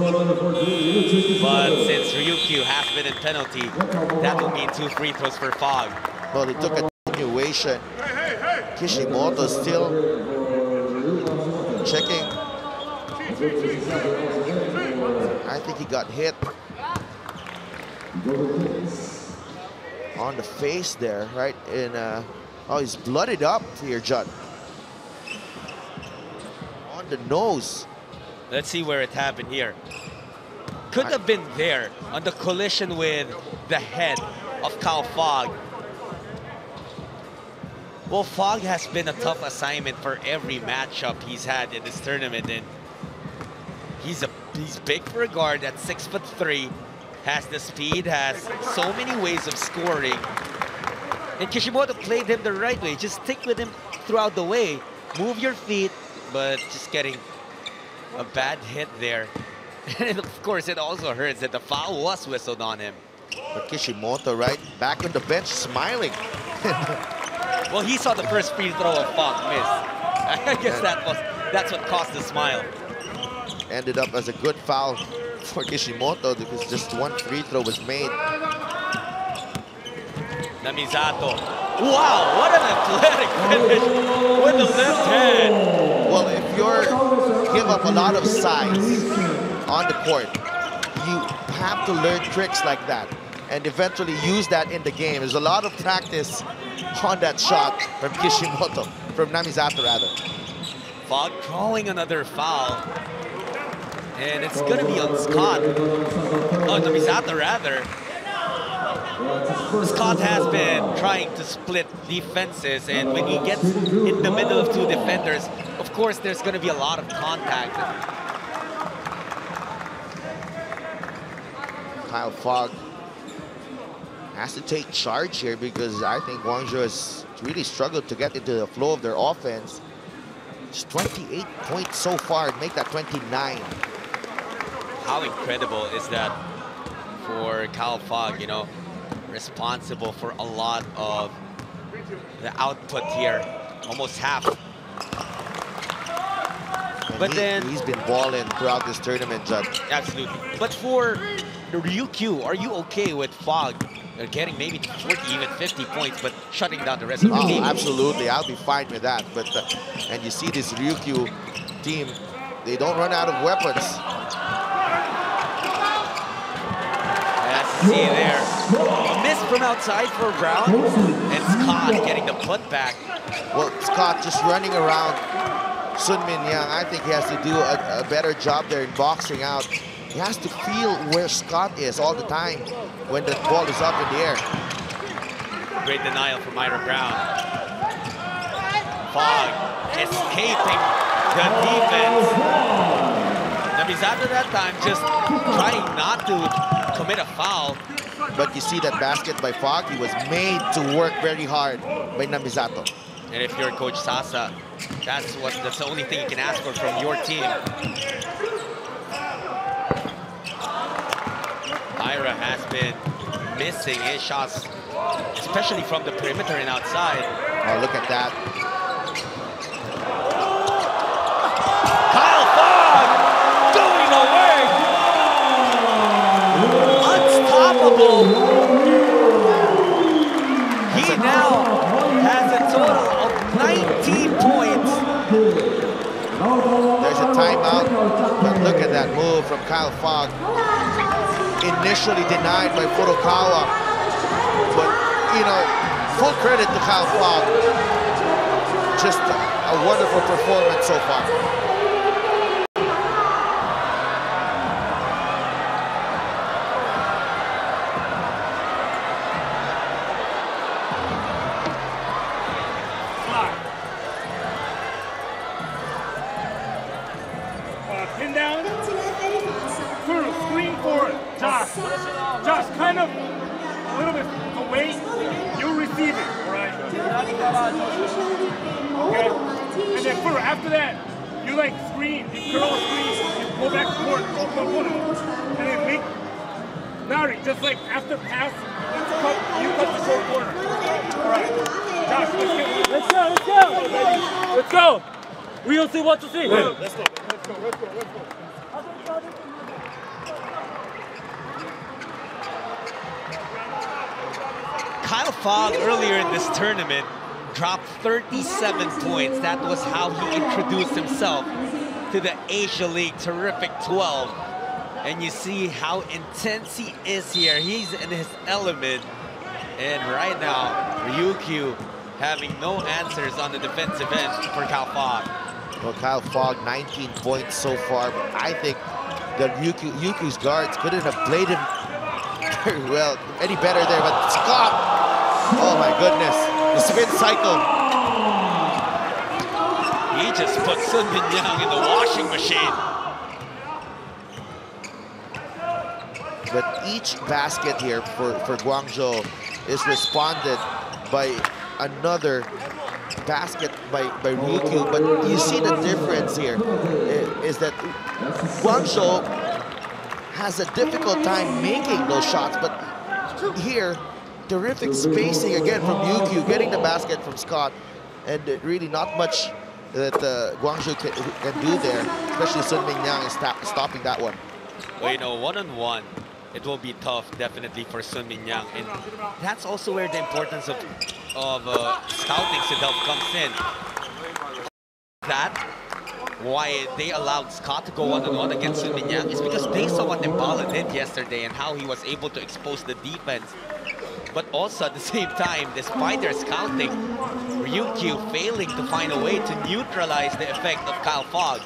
Speaker 1: But since Ryukyu has been in penalty, that will mean 2 free throws for Fog.
Speaker 2: Well, he took a continuation. Kishimoto still checking. I think he got hit on the face there, right? Oh, he's blooded up here, Judd. On the nose.
Speaker 1: Let's see where it happened here. Could have been there on the collision with the head of Kyle Fog. Well, Fog has been a tough assignment for every matchup he's had in this tournament, and he's big for a guard at 6'3", has the speed, has so many ways of scoring. And Kishimoto played him the right way. Just stick with him throughout the way. Move your feet, but just getting a bad hit there. And of course, it also hurts that the foul was whistled on him.
Speaker 2: But Kishimoto, right, back on the bench, smiling.
Speaker 1: Well, he saw the first free throw of Fog miss. I guess that's what caused the smile.
Speaker 2: Ended up as a good foul for Kishimoto because just one free throw was made.
Speaker 1: Namisato. Wow, what an athletic finish with the left hand.
Speaker 2: Well, if you give up a lot of size on the court, you have to learn tricks like that and eventually use that in the game. There's a lot of practice on that shot from Kishimoto, from Namisato rather.
Speaker 1: Fog calling another foul. And it's gonna be on Scott. Oh, Namisato rather. Scott has been trying to split defenses, and when he gets in the middle of two defenders, of course there's gonna be a lot of contact.
Speaker 2: Kyle Fog has to take charge here because I think Gwangju has really struggled to get into the flow of their offense. Just 28 points so far, make that 29.
Speaker 1: How incredible is that for Kyle Fog, you know, responsible for a lot of the output here, almost half.
Speaker 2: And
Speaker 1: but then
Speaker 2: he's been balling throughout this tournament, Judd.
Speaker 1: Absolutely. But for Ryukyu, are you okay with Fog getting maybe 40, even 50 points, but shutting down the rest of the team?
Speaker 2: Absolutely, I'll be fine with that. But and you see this Ryukyu team, they don't run out of weapons.
Speaker 1: See there, a miss from outside for Brown, and Scott getting the putback.
Speaker 2: Well, Scott just running around Sun Min Yang. I think he has to do a better job there in boxing out. He has to feel where Scott is all the time when the ball is up in the air.
Speaker 1: Great denial from Ira Brown. Fog escaping the defense. Namisato that time just trying not to commit a foul.
Speaker 2: But you see that basket by Fog, he was made to work very hard by Namisato.
Speaker 1: And if you're Coach Sasa, that's the only thing you can ask for from your team. Ira has been missing his shots, especially from the perimeter and outside.
Speaker 2: Oh, look at that.
Speaker 1: Kyle Fog doing the work. Unstoppable. He now has a total of 19 points.
Speaker 2: There's a timeout, but look at that move from Kyle Fog. Initially denied by Furukawa, but you know, full credit to Kyle Fog. Just a wonderful performance so far.
Speaker 3: Pin down. Through, screen forward. Josh, kind of a little bit away. You receive it, all right? Okay. And then Furu, after that, you like screen, you curl a screen, you go back to court, and then make Nari, just like after pass, you cut the short corner. Josh,
Speaker 4: Let's go. Let's go. We will see what to see.
Speaker 3: let's go.
Speaker 1: Kyle Fogg earlier in this tournament dropped 37 points. That was how he introduced himself to the Asia League Terrific 12. And you see how intense he is here. He's in his element. And right now, Ryukyu having no answers on the defensive end for Kyle Fogg.
Speaker 2: Well, Kyle Fogg, 19 points so far, but I think that Ryukyu's guards couldn't have played him very well, any better there, but Scott, oh my goodness, the spin cycle.
Speaker 1: He just put Sun Bin Yang in the washing machine.
Speaker 2: But each basket here for Guangzhou is responded by another basket by Ryukyu. But you see the difference here is that Guangzhou has a difficult time making those shots, but here, terrific spacing again from Ryukyu, getting the basket from Scott, and really not much that Guangzhou can do there, especially Sun Bin Yang is stopping that one.
Speaker 1: Well, you know, one-on-one, it will be tough, definitely, for Sun Bin Yang. And that's also where the importance of scouting Sidel comes in. That, why they allowed Scott to go one-on-one against Sun Bin Yang is because they saw what Dembala did yesterday and how he was able to expose the defense. But also at the same time, despite their scouting, Ryukyu failing to find a way to neutralize the effect of Kyle Fogg.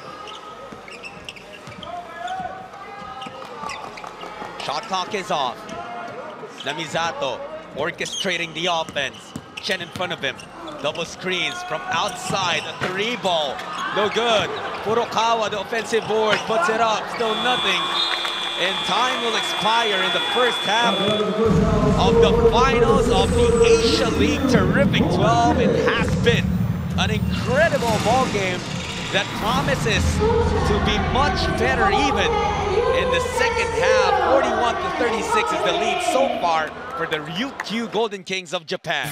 Speaker 1: Shot clock is off. Namizato orchestrating the offense. Chen in front of him. Double screens from outside. A three ball. No good. Furukawa, the offensive board, puts it up. Still nothing. And time will expire in the first half of the finals of the Asia League Terrific 12. It has been an incredible ball game that promises to be much better even in the second half. 41-36 is the lead so far for the Ryukyu Golden Kings of Japan.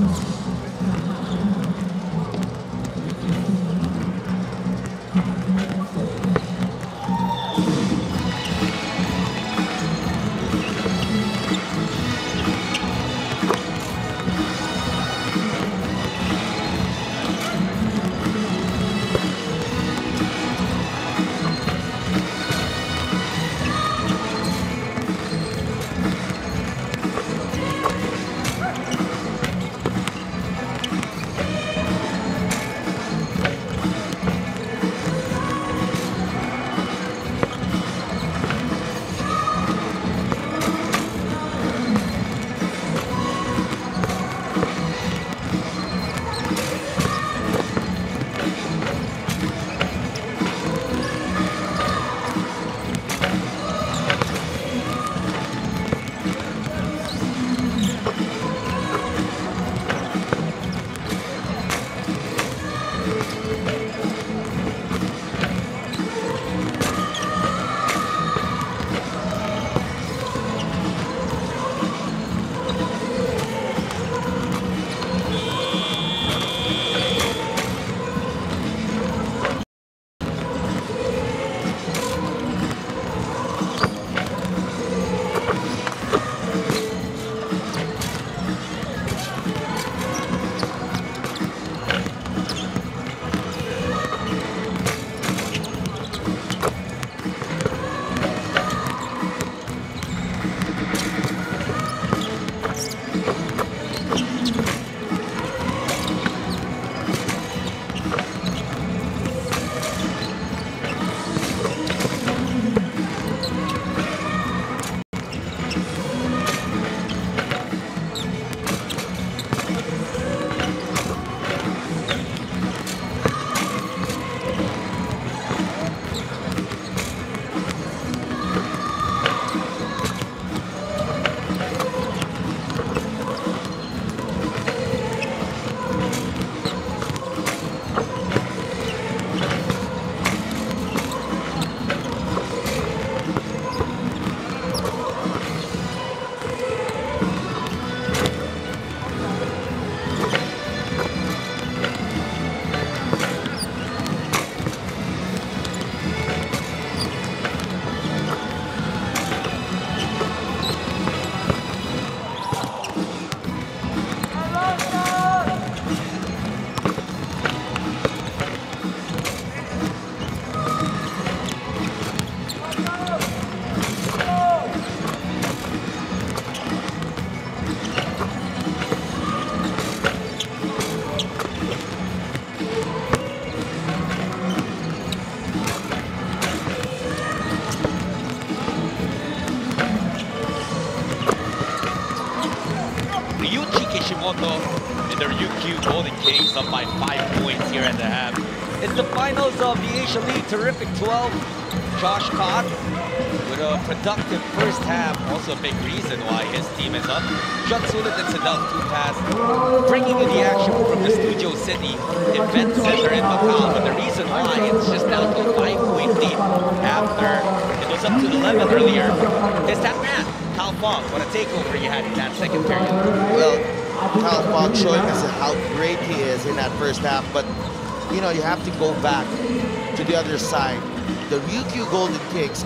Speaker 1: and the Ryukyu Golden Kings up by 5 points here at the half. It's the finals of the Asia League Terrific 12. Josh Cott with a productive first half, also a big reason why his team is up. Juan Sulit and Sadal Tupas bringing in the action from the Studio City Event Center in Macau. But the reason why it's just down to a 5-point lead after it was up to 11 earlier. It's that man, Cal Fong. What a takeover you had in that second period.
Speaker 2: Well, Cal Fong showing us how great he is in that first half. But, you know, you have to go back to the other side. The Ryukyu Golden Kings,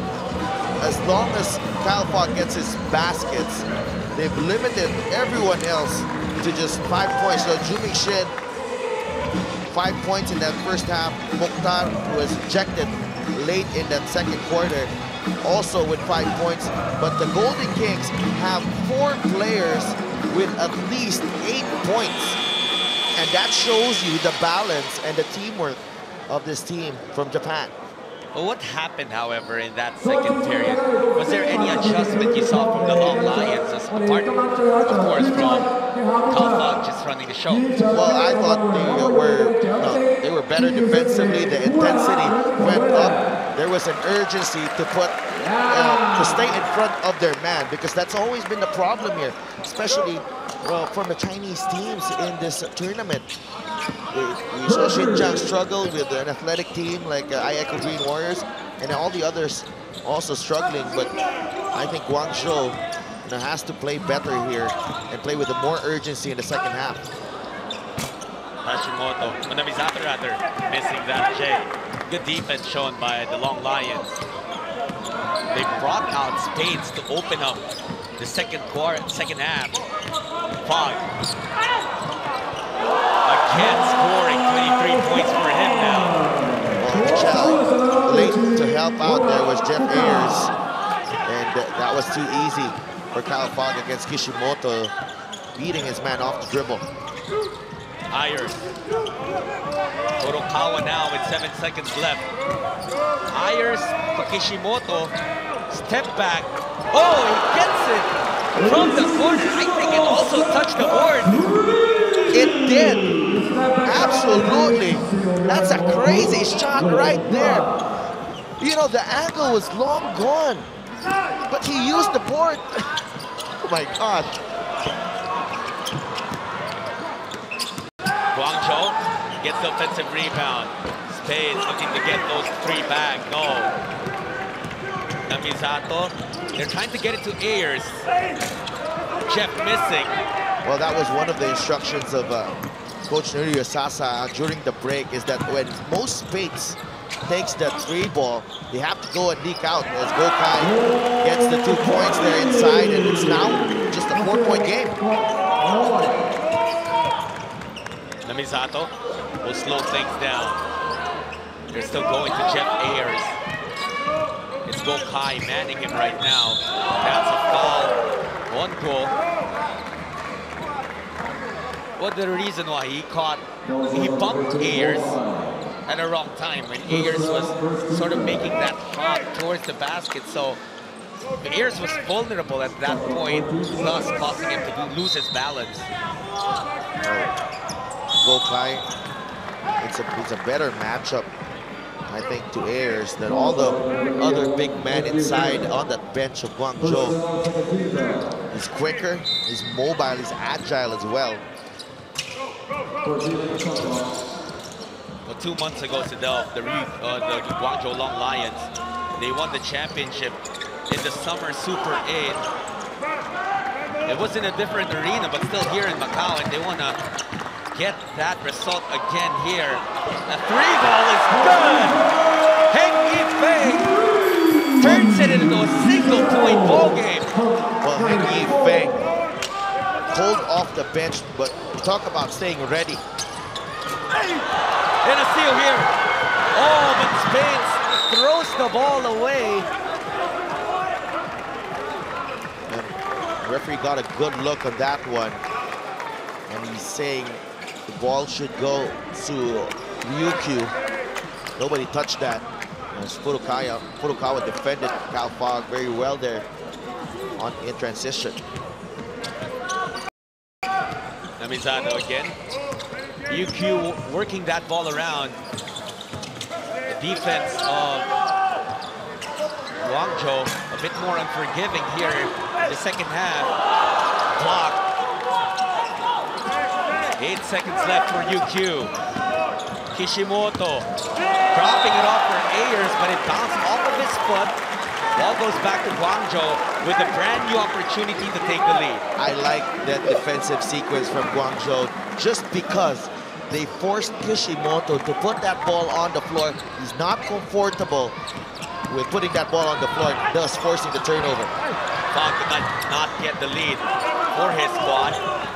Speaker 2: as long as Cal Fong gets his baskets, they've limited everyone else to just 5 points. So Juming Shin, 5 points in that first half. Mokhtar, who was ejected late in that second quarter, also with 5 points. But the Golden Kings have 4 players with at least 8 points. And that shows you the balance and the teamwork of this team from Japan.
Speaker 1: Well, what happened, however, in that second period? Was there any adjustment you saw from the Long Lions, apart, of course, from Cal Fong just running the show?
Speaker 2: Well, I thought they were better defensively. The intensity went up. There was an urgency to to stay in front of their man, because that's always been the problem here, especially from the Chinese teams in this tournament. We saw Xinjiang struggle with an athletic team like Ayako Green Warriors, and all the others also struggling. But I think Guangzhou has to play better here and play with more urgency in the second half.
Speaker 1: Hashimoto, Namisato rather, missing that J. Good defense shown by the Long Lions. They brought out Spades to open up the second half. Fog. Again scoring 23 points for him now.
Speaker 2: Well, late to help out there was Jeff Ayers. And that was too easy for Kyle Fog against Kishimoto, beating his man off the dribble.
Speaker 1: Ayers. Furukawa now with 7 seconds left. Ayers to Kishimoto. Step back. Oh, he gets it from the corner. I think it also touched the board.
Speaker 2: It did. Absolutely. That's a crazy shot right there. You know, the angle was long gone, but he used the board. Oh my God.
Speaker 1: Guangzhou gets the offensive rebound. Spades looking to get those 3 back. No. Namisato. They're trying to get it to Ayers. Jeff missing.
Speaker 2: Well, that was one of the instructions of Coach Norio Sasa during the break, is that when most Spades takes the 3 ball, they have to go and leak out as Gokai gets the 2 points there inside, and it's now just a 4-point game.
Speaker 1: Namisato will slow things down. They're still going to Jeff Ayers. It's Gokai manning him right now. That's a foul. 1 goal. What the reason why he bumped Ayers at the wrong time when Ayers was sort of making that hop towards the basket. So Ayers was vulnerable at that point, thus causing him to lose his balance.
Speaker 2: Gokai, it's a better matchup, I think, to Ayers than all the other big men inside on that bench of Guangzhou. He's quicker, he's mobile, he's agile as well.
Speaker 1: Well, 2 months ago, Sidel, the Guangzhou Long Lions, they won the championship in the Summer Super 8. It was in a different arena, but still here in Macau, and they want to get that result again here. A 3 ball is good! Heng Yifeng turns it into a single-point ball game.
Speaker 2: Well, Heng Yifeng pulled off the bench, but talk about staying ready.
Speaker 1: And a steal here. Oh, but Spades throws the ball away.
Speaker 2: And the referee got a good look on that one. And he's saying the ball should go to Ryukyu. Nobody touched that. As Furukawa defended Kyle Fog very well there in transition.
Speaker 1: Namisato again. UQ working that ball around. The defense of Guangzhou a bit more unforgiving here in the second half. Block. 8 seconds left for UQ. Kishimoto dropping it off for Ayers, but it bounced off of his foot. Ball goes back to Guangzhou with a brand new opportunity to take the lead.
Speaker 2: I like that defensive sequence from Guangzhou just because they forced Kishimoto to put that ball on the floor. He's not comfortable with putting that ball on the floor, thus forcing the turnover.
Speaker 1: Fog could not get the lead for his squad.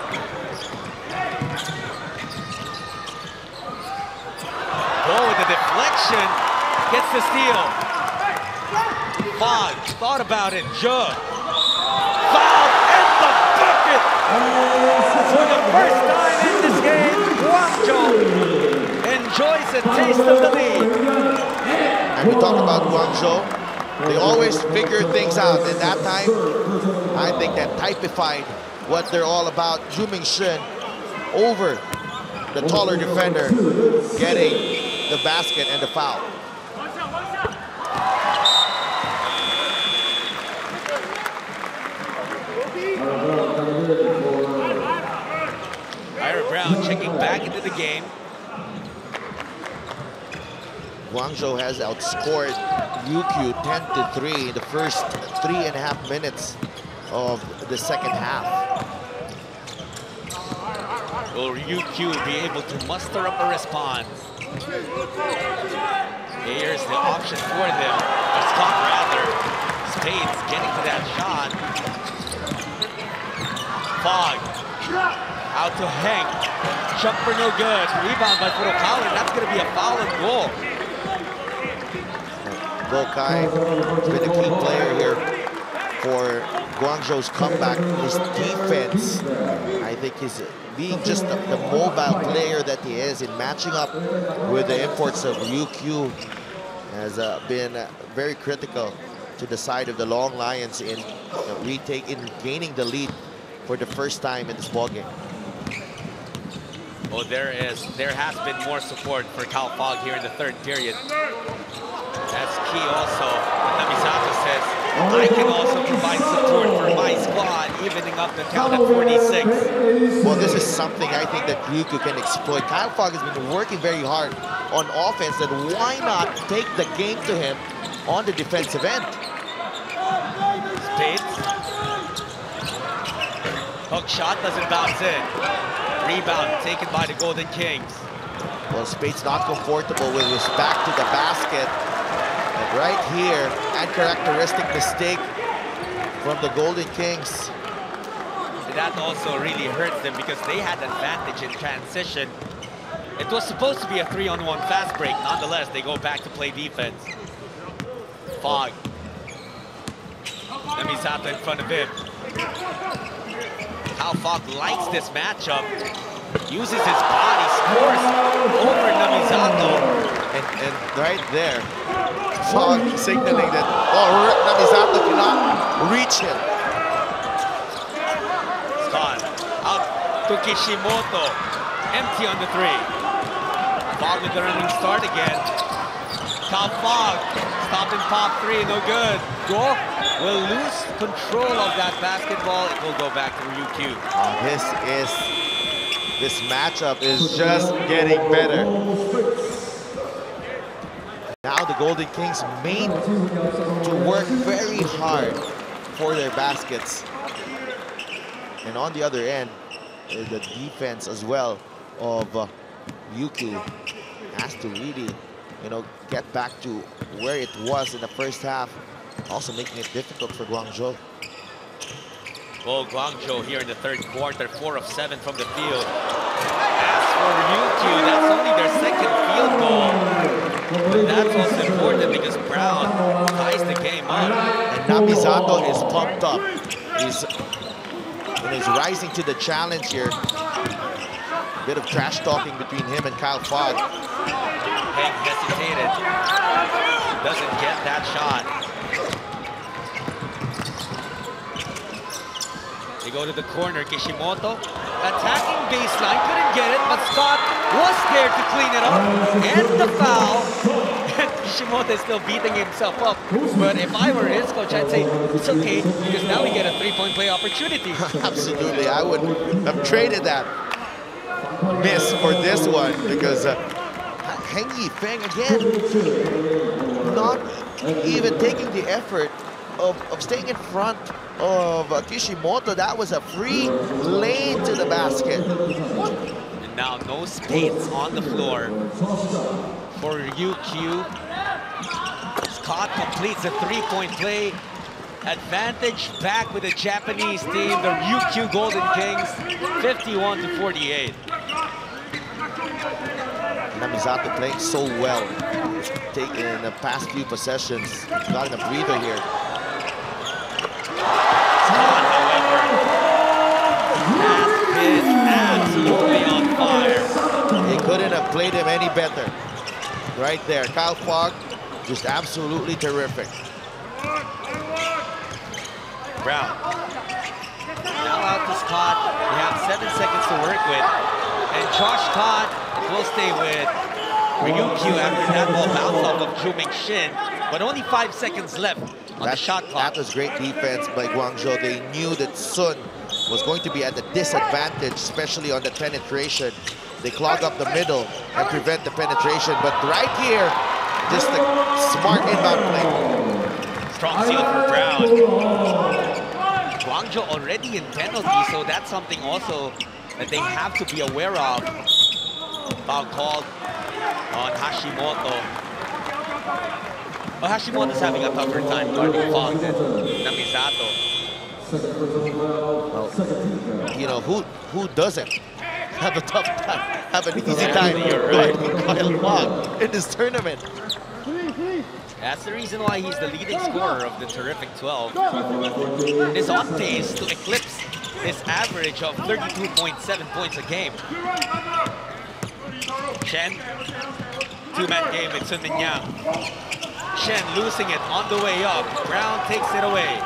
Speaker 1: Oh, with the deflection, gets the steal. Fog thought about it. Jug. Foul in the bucket! For the first time in this game, Guangzhou enjoys a taste of the lead.
Speaker 2: And we talk about Guangzhou. They always figure things out. And that time, I think that typified what they're all about. Zhu Mingxun over the taller defender, getting the basket and the foul.
Speaker 1: Ira Brown checking back into the game.
Speaker 2: Guangzhou has outscored UQ 10-3 in the first 3.5 minutes of the second half.
Speaker 1: Will Ryukyu be able to muster up a response? Here's the option for them. Or Scott rather. Spades getting to that shot. Fog. Out to Hank. Jumper no good. Rebound by Furukawa, and that's going to be a foul and goal.
Speaker 2: Gokai has been a key player here for Guangzhou's comeback. His defense, I think, is being just the mobile player that he is in matching up with the imports of Ryukyu has been very critical to the side of the Long Lions in gaining the lead for the first time in this ballgame.
Speaker 1: Oh, there has been more support for Cal Fog here in the third period. That's key also. Namisato says, I can also provide support for my squad, evening up the count at 46.
Speaker 2: Well, this is something I think that Ryukyu can exploit. Kyle Fog has been working very hard on offense, and why not take the game to him on the defensive end?
Speaker 1: Spades. Hook shot doesn't bounce in. Rebound taken by the Golden Kings.
Speaker 2: Well, Spades not comfortable with his back to the basket. And right here, uncharacteristic mistake from the Golden Kings.
Speaker 1: That also really hurts them because they had advantage in transition. It was supposed to be a 3-on-1 fast break. Nonetheless, they go back to play defense. Fog. Namisato in front of him. Cal Fog likes this matchup. Uses his body, scores over Namisato.
Speaker 2: And right there, Fog signaling that Namisato cannot reach him.
Speaker 1: Scott out to Kishimoto. Empty on the three. Fog with the running start again. Cal Fog, stop and pop three, no good. Go will lose control of that basketball. It will go back to Ryukyu.
Speaker 2: This matchup is just getting better. Now the Golden Kings made to work very hard for their baskets. And on the other end, the defense as well of Ryukyu has to really, get back to where it was in the first half, also making it difficult for Guangzhou.
Speaker 1: Well, Guangzhou here in the third quarter, 4 of 7 from the field. As for Ryukyu, that's only their second field goal. But that's also important because Brown ties the game up.
Speaker 2: And Namisato is pumped up. He's rising to the challenge here. Bit of trash talking between him and Kyle Fog.
Speaker 1: Hank hesitated. Doesn't get that shot. They go to the corner. Kishimoto attacking baseline, couldn't get it, but Scott was there to clean it up. And the foul. And Kishimoto is still beating himself up. But if I were his coach, I'd say it's okay because now we get a three-point play opportunity.
Speaker 2: Absolutely, I would have traded that miss for this one because Heng Yifeng again, not even taking the effort of staying in front of Kishimoto. That was a free lane to the basket.
Speaker 1: And now no Spades on the floor for Ryukyu. Scott completes a three-point play. Advantage back with the Japanese team, the Ryukyu Golden Kings, 51-48.
Speaker 2: Namisato playing so well, taking the past few possessions. Got a breather here.
Speaker 1: Scott, however, has been absolutely on fire.
Speaker 2: He couldn't have played him any better. Right there, Kyle Fog, just absolutely terrific.
Speaker 1: Brown. Now out to Scott. We have 7 seconds to work with. And Josh Todd will stay with Ryukyu after that ball bounced off of Ju Ming-shin. But only 5 seconds left on the shot clock.
Speaker 2: That was great defense by Guangzhou. They knew that Sun was going to be at a disadvantage, especially on the penetration. They clog up the middle and prevent the penetration. But right here, just a smart inbound play.
Speaker 1: Strong seal for Brown. Guangzhou already in penalty, so that's something also that they have to be aware of. Foul called on Hashimoto. Well, Hashimoto's having a tougher time guarding Fog than Namisato.
Speaker 2: Well, you know, who doesn't have a tough time, have an easy time guarding Kyle Fog in this tournament?
Speaker 1: That's the reason why he's the leading scorer of the terrific 12. And is on pace to eclipse his average of 32.7 points a game. Shen, two-man game with Sun Mingyang. Shen losing it on the way up. Brown takes it away.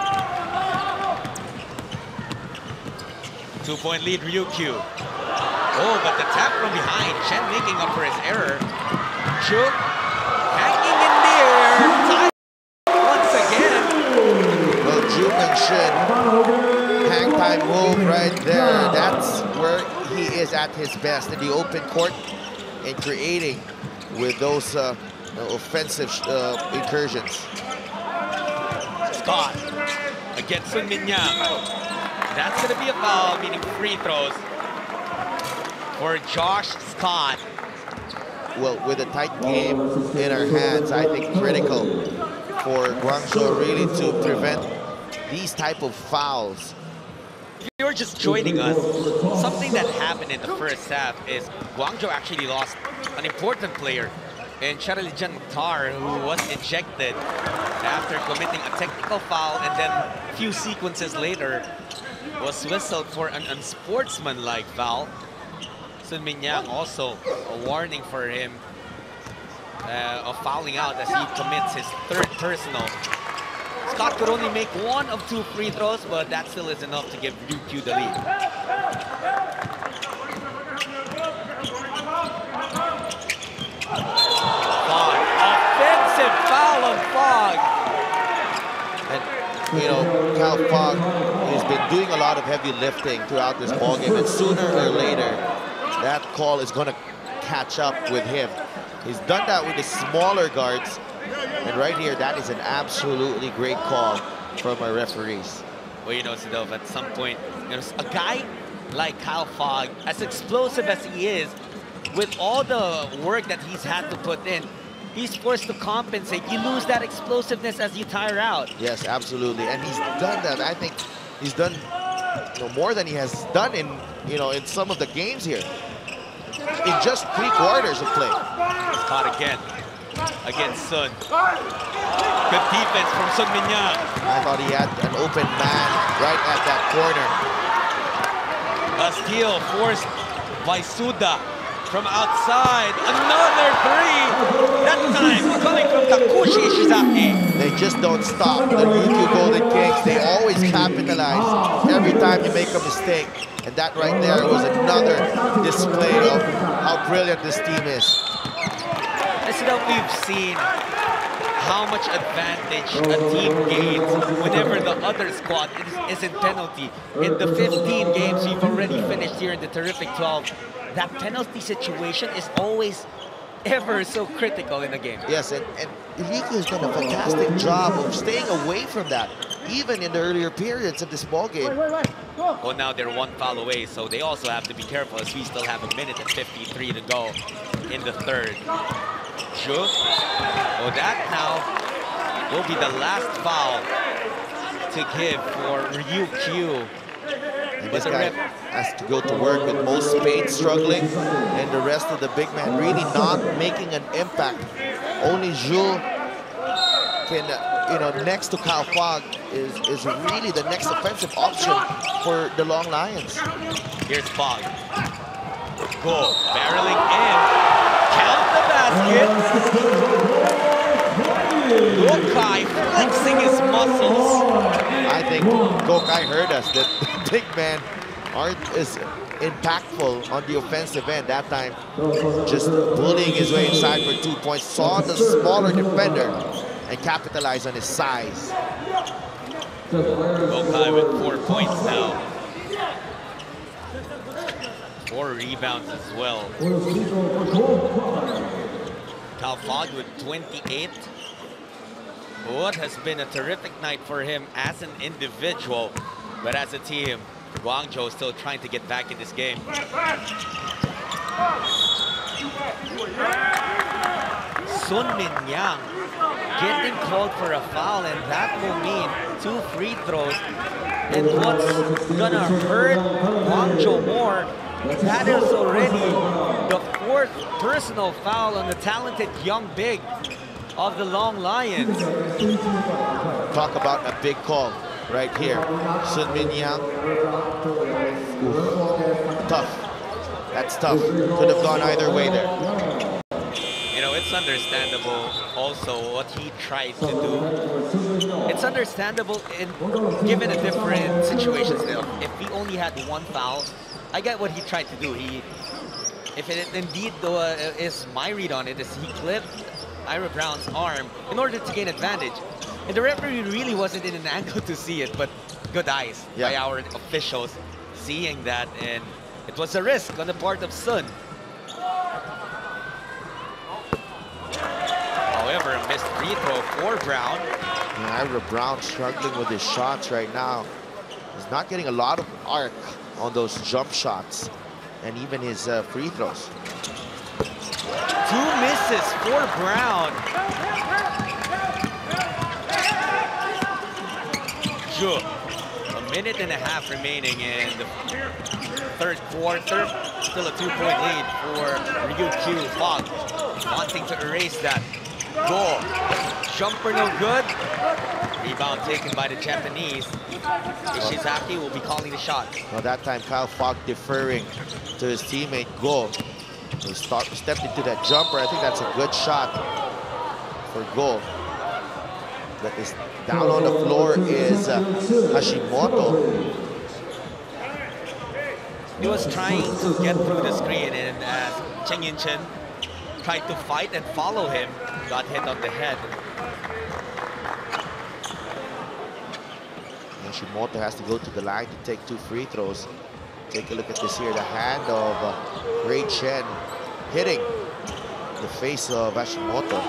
Speaker 1: 2-point lead, Ryukyu. Oh, but the tap from behind. Shen making up for his error. Chu hanging in there. Time once again.
Speaker 2: Well, Ju and Shen, hang time move right there. That's where he is at his best, in the open court and creating with those offensive incursions.
Speaker 1: Scott against Sun Mingyang. That's going to be a foul, meaning free throws for Josh Scott.
Speaker 2: Well, with a tight game in our hands, I think critical for Guangzhou really to prevent these type of fouls.
Speaker 1: If you're just joining us, something that happened in the first half is Guangzhou actually lost an important player in Charlie-Jan Mukhtar, who was ejected after committing a technical foul, and then a few sequences later was whistled for an unsportsmanlike foul. Sun Mingyang also a warning for him of fouling out as he commits his third personal. Scott could only make one of two free throws, but that still is enough to give Ryukyu the lead. Fog, offensive foul on Fog.
Speaker 2: And, you know, Kyle Fog has been doing a lot of heavy lifting throughout this ballgame, and sooner or later, that call is going to catch up with him. He's done that with the smaller guards, and right here, that is an absolutely great call from our referees.
Speaker 1: Well, you know, Sidov, at some point, you know, a guy like Kyle Fog, as explosive as he is, with all the work that he's had to put in, he's forced to compensate. You lose that explosiveness as you tire out.
Speaker 2: Yes, absolutely, and he's done that. I think he's done, you know, more than he has done in, you know, in some of the games here. In just 3 quarters of play.
Speaker 1: Caught again against Sun. Good defense from Sun Mingyang.
Speaker 2: I thought he had an open man right at that corner.
Speaker 1: A steal forced by Suda from outside. Another three. That time coming from Takushi Ishizaki.
Speaker 2: They just don't stop. The Ryukyu Golden Kings, they always capitalize every time you make a mistake. And that right there was another display of how brilliant this team is.
Speaker 1: I see that we've seen how much advantage a team gains whenever the other squad is in penalty. In the 15 games we've already finished here in the terrific 12, that penalty situation is always ever so critical in a game.
Speaker 2: Yes, and Ryukyu has done a fantastic job of staying away from that, even in the earlier periods of this ball game.
Speaker 1: Well, now they're 1 foul away, so they also have to be careful as we still have 1 minute and 53 to go in the third. Zhu. Well, that now will be the last foul to give for Ryukyu.
Speaker 2: And this guy has to go to work with Mo Spade struggling, and the rest of the big men really not making an impact. Only Zhu can, you know, next to Kyle Fog is really the next offensive option for the Long Lions.
Speaker 1: Here's Fog. Go, barreling in. Count the basket. Gokai flexing his muscles.
Speaker 2: I think Gokai heard us, that the big men aren't as impactful on the offensive end that time. Just bullying his way inside for 2 points. Saw the smaller defender and capitalized on his size.
Speaker 1: Gokai with 4 points now. 4 rebounds as well. Kyle Fog with 28. What has been a terrific night for him as an individual, but as a team, Guangzhou still trying to get back in this game. Sun Mingyang getting called for a foul, and that will mean 2 free throws. And what's gonna hurt Guangzhou more, that is already the 4th personal foul on the talented young big of the Long Lions.
Speaker 2: Talk about a big call right here. Sun Mingyang. Tough. That's tough. Could have gone either way there.
Speaker 1: You know, it's understandable also what he tried to do. It's understandable given a different situation still. If he only had 1 foul, I get what he tried to do. If it indeed is my read on it, is he clipped Ira Brown's arm in order to gain advantage. And the referee really wasn't in an angle to see it, but good eyes by our officials seeing that, and it was a risk on the part of Sun. However, a missed free throw for Brown.
Speaker 2: Yeah, Ira Brown struggling with his shots right now. He's not getting a lot of arc on those jump shots and even his free throws.
Speaker 1: 2 misses for Brown. Sure. 1.5 minutes remaining in the 3rd quarter. Still a 2-point lead for Ryukyu Fog, wanting to erase that. Goal. Jumper no good. Rebound taken by the Japanese. Ishizaki will be calling the shot.
Speaker 2: Well, that time Kyle Fogg deferring to his teammate Go. He stepped into that jumper. I think that's a good shot for Go. But is down on the floor is Hashimoto.
Speaker 1: He was trying to get through the screen, and as Cheng Yin-chen tried to fight and follow him, got hit on the head.
Speaker 2: Hashimoto has to go to the line to take 2 free throws. Take a look at this here, the hand of Ray Chen hitting the face of Hashimoto.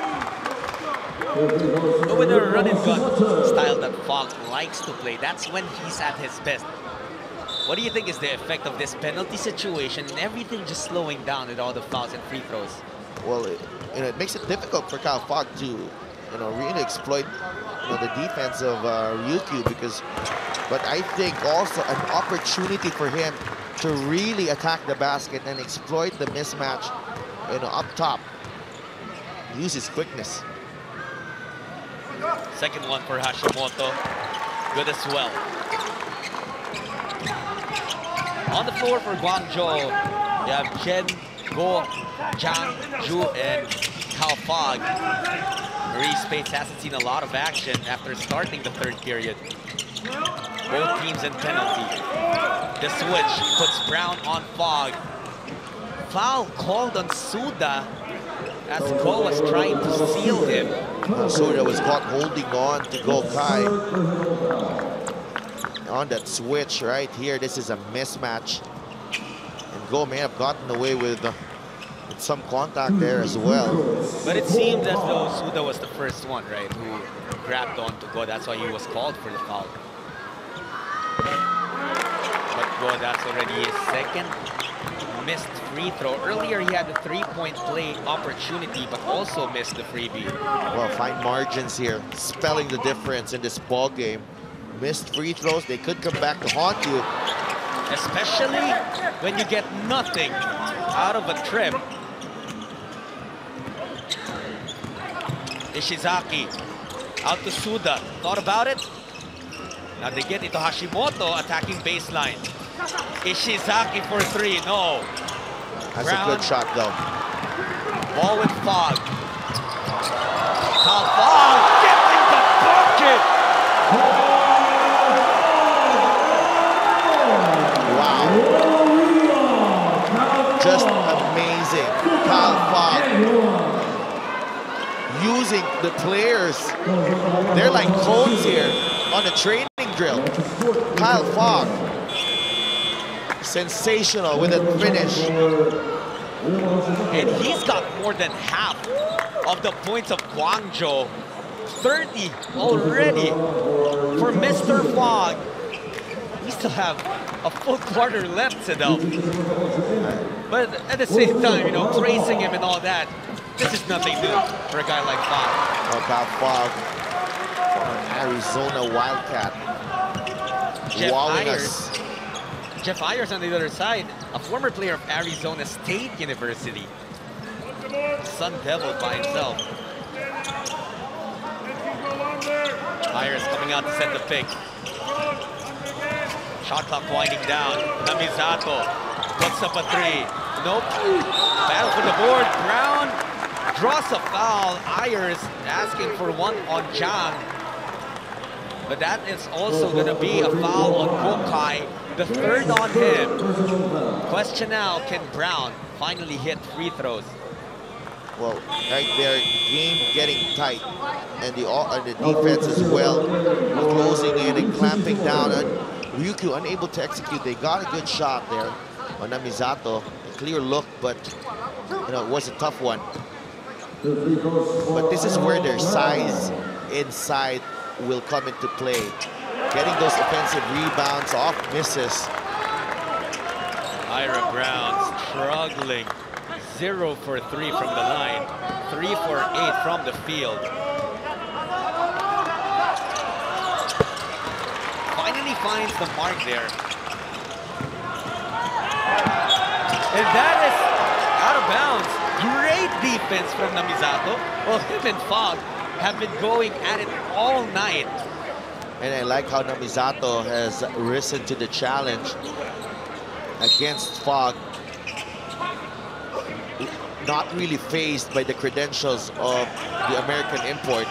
Speaker 1: But with the run and gun style that Fogg likes to play, that's when he's at his best. What do you think is the effect of this penalty situation and everything just slowing down with all the fouls and free throws?
Speaker 2: Well, it makes it difficult for Kyle Fogg to, really exploit, the defense of Ryukyu but I think also an opportunity for him to really attack the basket and exploit the mismatch, up top. Use his quickness.
Speaker 1: Second one for Hashimoto. Good as well. On the floor for Guangzhou, you have Chen, Go, Zhang, Zhu, and Kyle Fogg. Marie Spates hasn't seen a lot of action after starting the 3rd period. Both teams in penalty. The switch puts Brown on Fogg. Foul called on Suda as Go was trying to steal him.
Speaker 2: Suda was caught holding on to Go Kai. On that switch right here, this is a mismatch. And Go may have gotten away with some contact there as well.
Speaker 1: But it seemed as though Suda was the first one, right, who grabbed on to Go. That's why he was called for the foul. But Go, that's already his 2nd missed free throw. Earlier, he had the 3-point play opportunity, but also missed the freebie.
Speaker 2: Well, fine margins here, spelling the difference in this ball game. Missed free throws, they could come back to haunt you.
Speaker 1: Especially when you get nothing out of a trip. Ishizaki out to Suda. Thought about it? Now they get into Hashimoto attacking baseline. Ishizaki for 3, no.
Speaker 2: That's
Speaker 1: Brown.
Speaker 2: a good shot though.
Speaker 1: Ball with Fogg. Kyle Fogg getting the bucket!
Speaker 2: Wow. Just amazing. Kyle Fogg using the players. They're like cones here on a training drill. Kyle Fogg, sensational with a finish.
Speaker 1: And he's got more than half of the points of Guangzhou. 30 already for Mr. Fogg. We still have a full quarter left to them. But at the same time, you know, praising him and all that, this is nothing new for a guy like Fogg.
Speaker 2: About Fogg, an Arizona Wildcat.
Speaker 1: Jeff Ayers on the other side, a former player of Arizona State University. Sun Devil by himself. Ayers coming out to set the pick. Shot clock winding down. Namizato puts up a three. Nope. Battle for the board. Brown draws a foul. Ayers asking for one on Zhang. But that is also going to be a foul on Kokai. The third on him. Question now, can Brown finally hit free throws?
Speaker 2: Well, right there, game getting tight. And the defense as well, closing in and clamping down. And Ryukyu unable to execute. They got a good shot there on Namizato. A clear look, but you know, it was a tough one. But this is where their size inside will come into play. Getting those offensive rebounds off misses.
Speaker 1: Ira Brown struggling. 0 for 3 from the line. 3 for 8 from the field. Finally finds the mark there. And that is out of bounds. Great defense from Namizato. Well, him and Fogg have been going at it all night.
Speaker 2: And I like how Namizato has risen to the challenge against Fogg. Not really fazed by the credentials of the American import.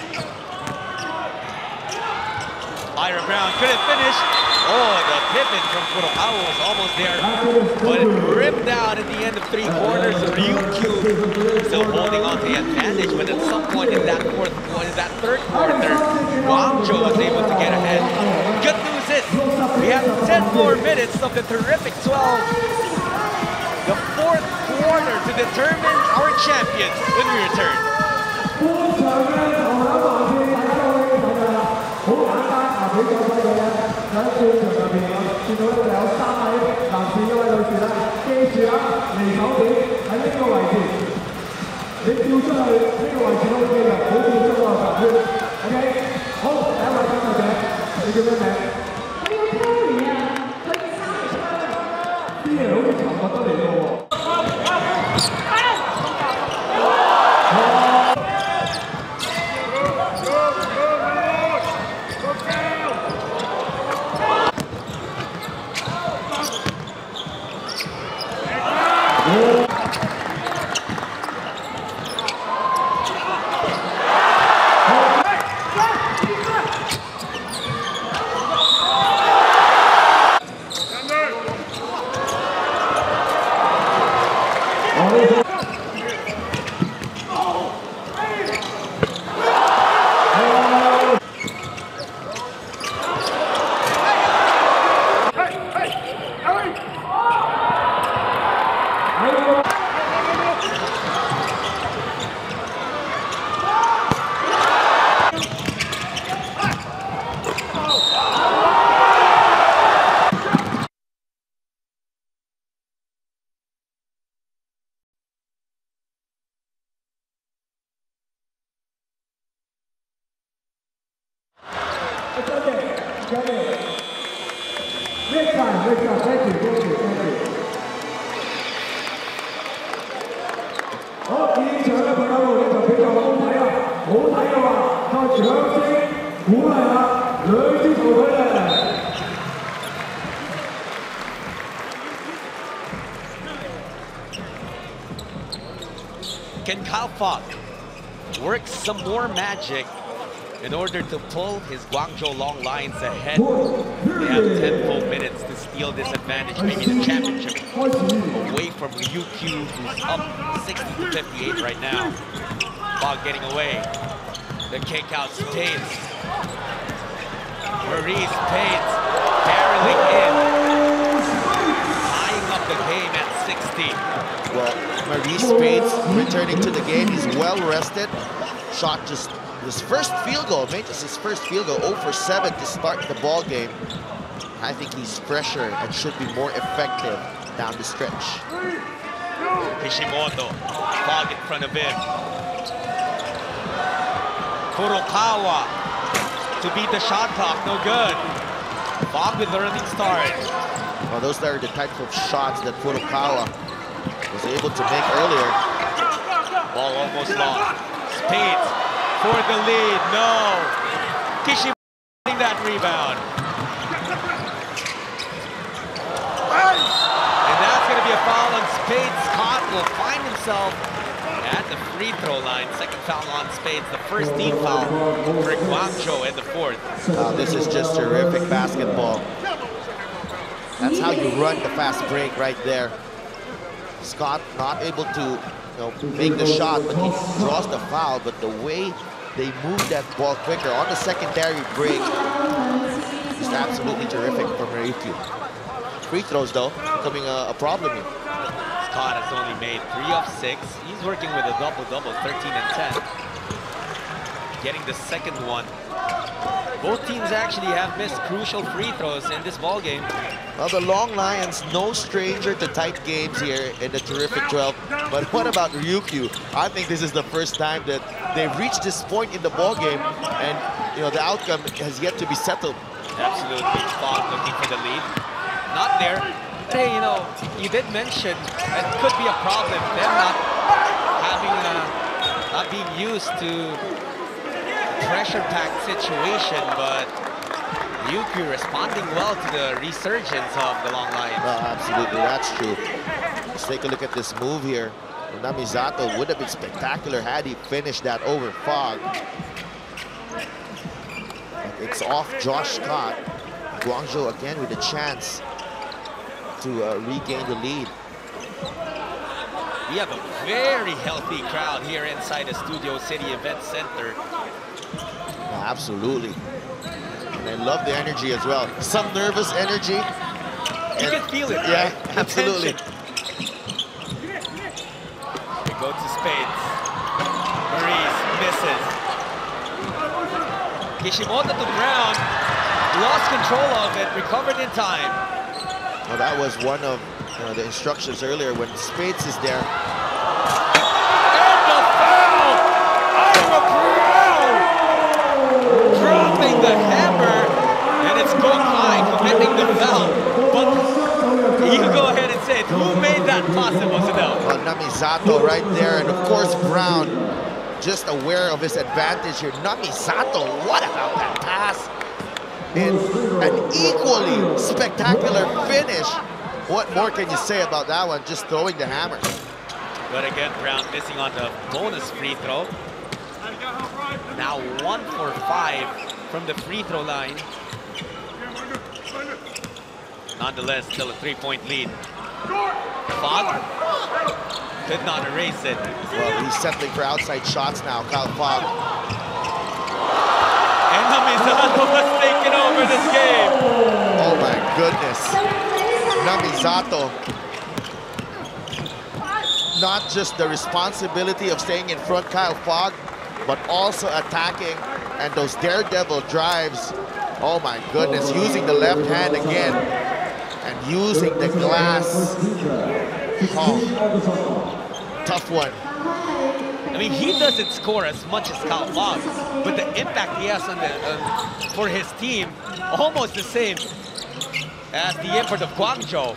Speaker 1: Ira Brown couldn't finish. Oh, the pivot from Kurokawa was almost there, but it ripped out at the end of 3 quarters. Ryukyu still holding on to the advantage, but at some point in that third quarter, Guangzhou was able to get ahead. Good news is we have 10 more minutes of the terrific 12. The fourth quarter to determine our champions when we return.
Speaker 4: 鼓勵下兩支球隊咧。
Speaker 1: Can Kyle Fogg work some more magic in order to pull his Guangzhou Long Lions ahead? They have 10 full minutes to steal this advantage, maybe the championship, away from Ryukyu, who's up 60-58 right now. Fogg getting away. The kick out, Spades. Maurice Spades barreling in, tying up the game at 60.
Speaker 2: Well, Maurice Spades returning to the game. He's well rested. Shot just his first field goal, made just his first field goal, 0 for 7 to start the ball game. I think he's fresher and should be more effective down the stretch.
Speaker 1: Kishimoto, Fog in front of him. Furukawa to beat the shot clock, no good. Fog with the running start.
Speaker 2: Well, those are the type of shots that Furukawa was able to make earlier.
Speaker 1: Ball almost lost. Spades for the lead, no. Kishimoto getting that rebound. And that's going to be a foul on Spades. Scott will find himself at the free throw line. Second foul on Spades, the first team foul for Guangzhou in the fourth.
Speaker 2: This is just terrific basketball. That's how you run the fast break right there. Scott not able to make the shot, but he draws the foul. But the way they move that ball quicker on the secondary break is absolutely terrific from Ryukyu. Free throws, though, becoming a problem here.
Speaker 1: Scott has only made 3 of 6. He's working with a double-double, 13 and 10. Getting the second one. Both teams actually have missed crucial free throws in this ball game.
Speaker 2: Well, the Long Lions, no stranger to tight games here in the terrific 12. But what about Ryukyu? I think this is the first time that they've reached this point in the ball game, and the outcome has yet to be settled.
Speaker 1: Absolutely. Fog looking for the lead. Not there. Hey, you did mention it could be a problem. Them not being used to pressure-packed situation, but Ryukyu responding well to the resurgence of the Long Lions.
Speaker 2: Absolutely, that's true. Let's take a look at this move here. Namizato would have been spectacular had he finished that over Fog. It's off Josh Scott. Guangzhou again with a chance to regain the lead.
Speaker 1: We have a very healthy crowd here inside the Studio City Event Center.
Speaker 2: Absolutely. And I love the energy as well. Some nervous energy.
Speaker 1: You can feel it,
Speaker 2: yeah,
Speaker 1: right?
Speaker 2: absolutely.
Speaker 1: We go to Spades. Maurice misses. Kishimoto to Brown. Lost control of it, recovered in time.
Speaker 2: Well, that was one of the instructions earlier when Spades is there.
Speaker 1: And the foul! Ira Brown! Dropping the hammer, and it's Gokai committing the foul. But you go ahead and say it. Who made that possible, Sidel?
Speaker 2: Well, Namizato right there, and of course Brown just aware of his advantage here. Namizato, what about that pass? In an equally spectacular finish. What more can you say about that one? Just throwing the hammer.
Speaker 1: But again, Brown missing on the bonus free throw. Now 1 for 5 from the free throw line. Nonetheless, still a 3-point lead. Fog could not erase it.
Speaker 2: Well, he's settling for outside shots now, Kyle Fog.
Speaker 1: And Namizato was taking over this game.
Speaker 2: Oh my goodness. Namizato. Not just the responsibility of staying in front, Kyle Fog, but also attacking, and those daredevil drives. Oh my goodness, using the left hand again and using the glass. Oh, tough one.
Speaker 1: I mean, he doesn't score as much as Kyle Fog, but the impact he has on for his team, almost the same as the import of Guangzhou.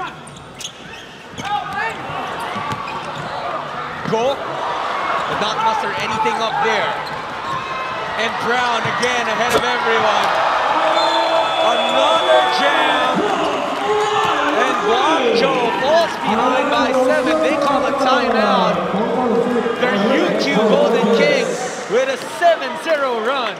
Speaker 1: Go, but not muster anything up there. And Brown again ahead of everyone. Another jam. And Guangzhou falls behind by 7. They call a timeout. The Ryukyu Golden Kings with a 7-0 run.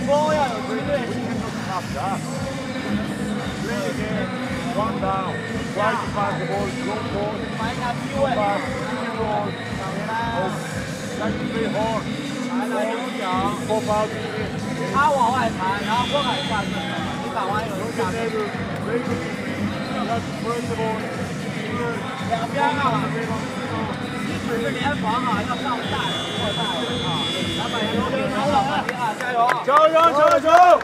Speaker 3: One down. Try to pass the ball, long ball,
Speaker 4: 买一下机会。
Speaker 3: pass, easy ball. Try to play hard.
Speaker 4: 来了右脚，
Speaker 3: Pop out easy.
Speaker 4: 他往外弹，然后过来下去，你打完有下去。
Speaker 3: Very good. You have to press the ball.
Speaker 4: 两边啊，你只是联防啊，要上大人或大人啊。咱把人都给拿到半天啊，加油！
Speaker 3: 加油！加油！加油！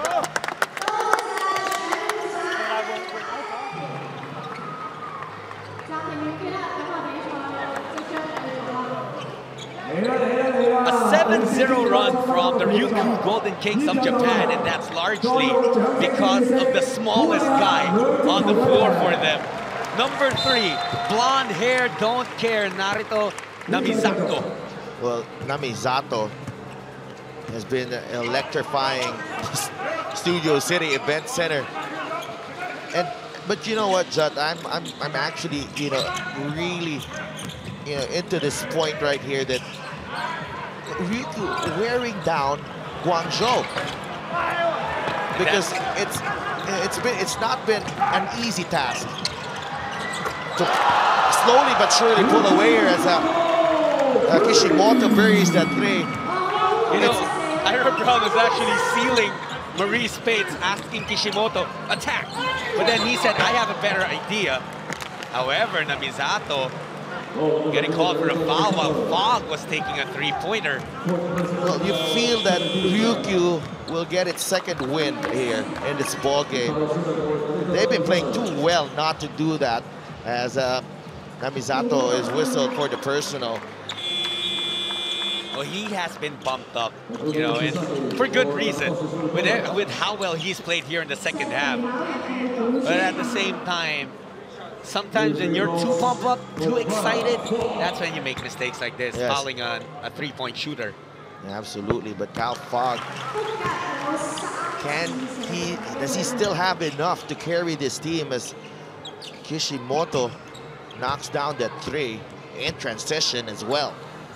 Speaker 1: A 7-0 run from the Ryukyu Golden Kings of Japan, and that's largely because of the smallest guy on the floor for them. Number 3, blonde hair, don't care, Narito Namisato.
Speaker 2: Well, Namisato has been electrifying Studio City Event Center. But you know what, Judd? I'm actually, really, into this point right here that Ryukyu wearing down Guangzhou, because it's not been an easy task to slowly but surely pull away here as Kishimoto buries that three.
Speaker 1: Ira Brown was actually sealing Marie Spades, asking Kishimoto, attack. But then he said, I have a better idea. However, Namisato getting called for a foul while Fog was taking a three-pointer.
Speaker 2: Well, you feel that Ryukyu will get its second win here in this ball game. They've been playing too well not to do that, as Namisato is whistled for the personal.
Speaker 1: Well, he has been bumped up, and for good reason, with how well he's played here in the second half. But at the same time, sometimes when you're too pumped up, too excited, that's when you make mistakes like this,
Speaker 2: yes,
Speaker 1: fouling on a three-point shooter.
Speaker 2: Yeah, absolutely, but Cal Fog, does he still have enough to carry this team as Kishimoto knocks down that three in transition as well?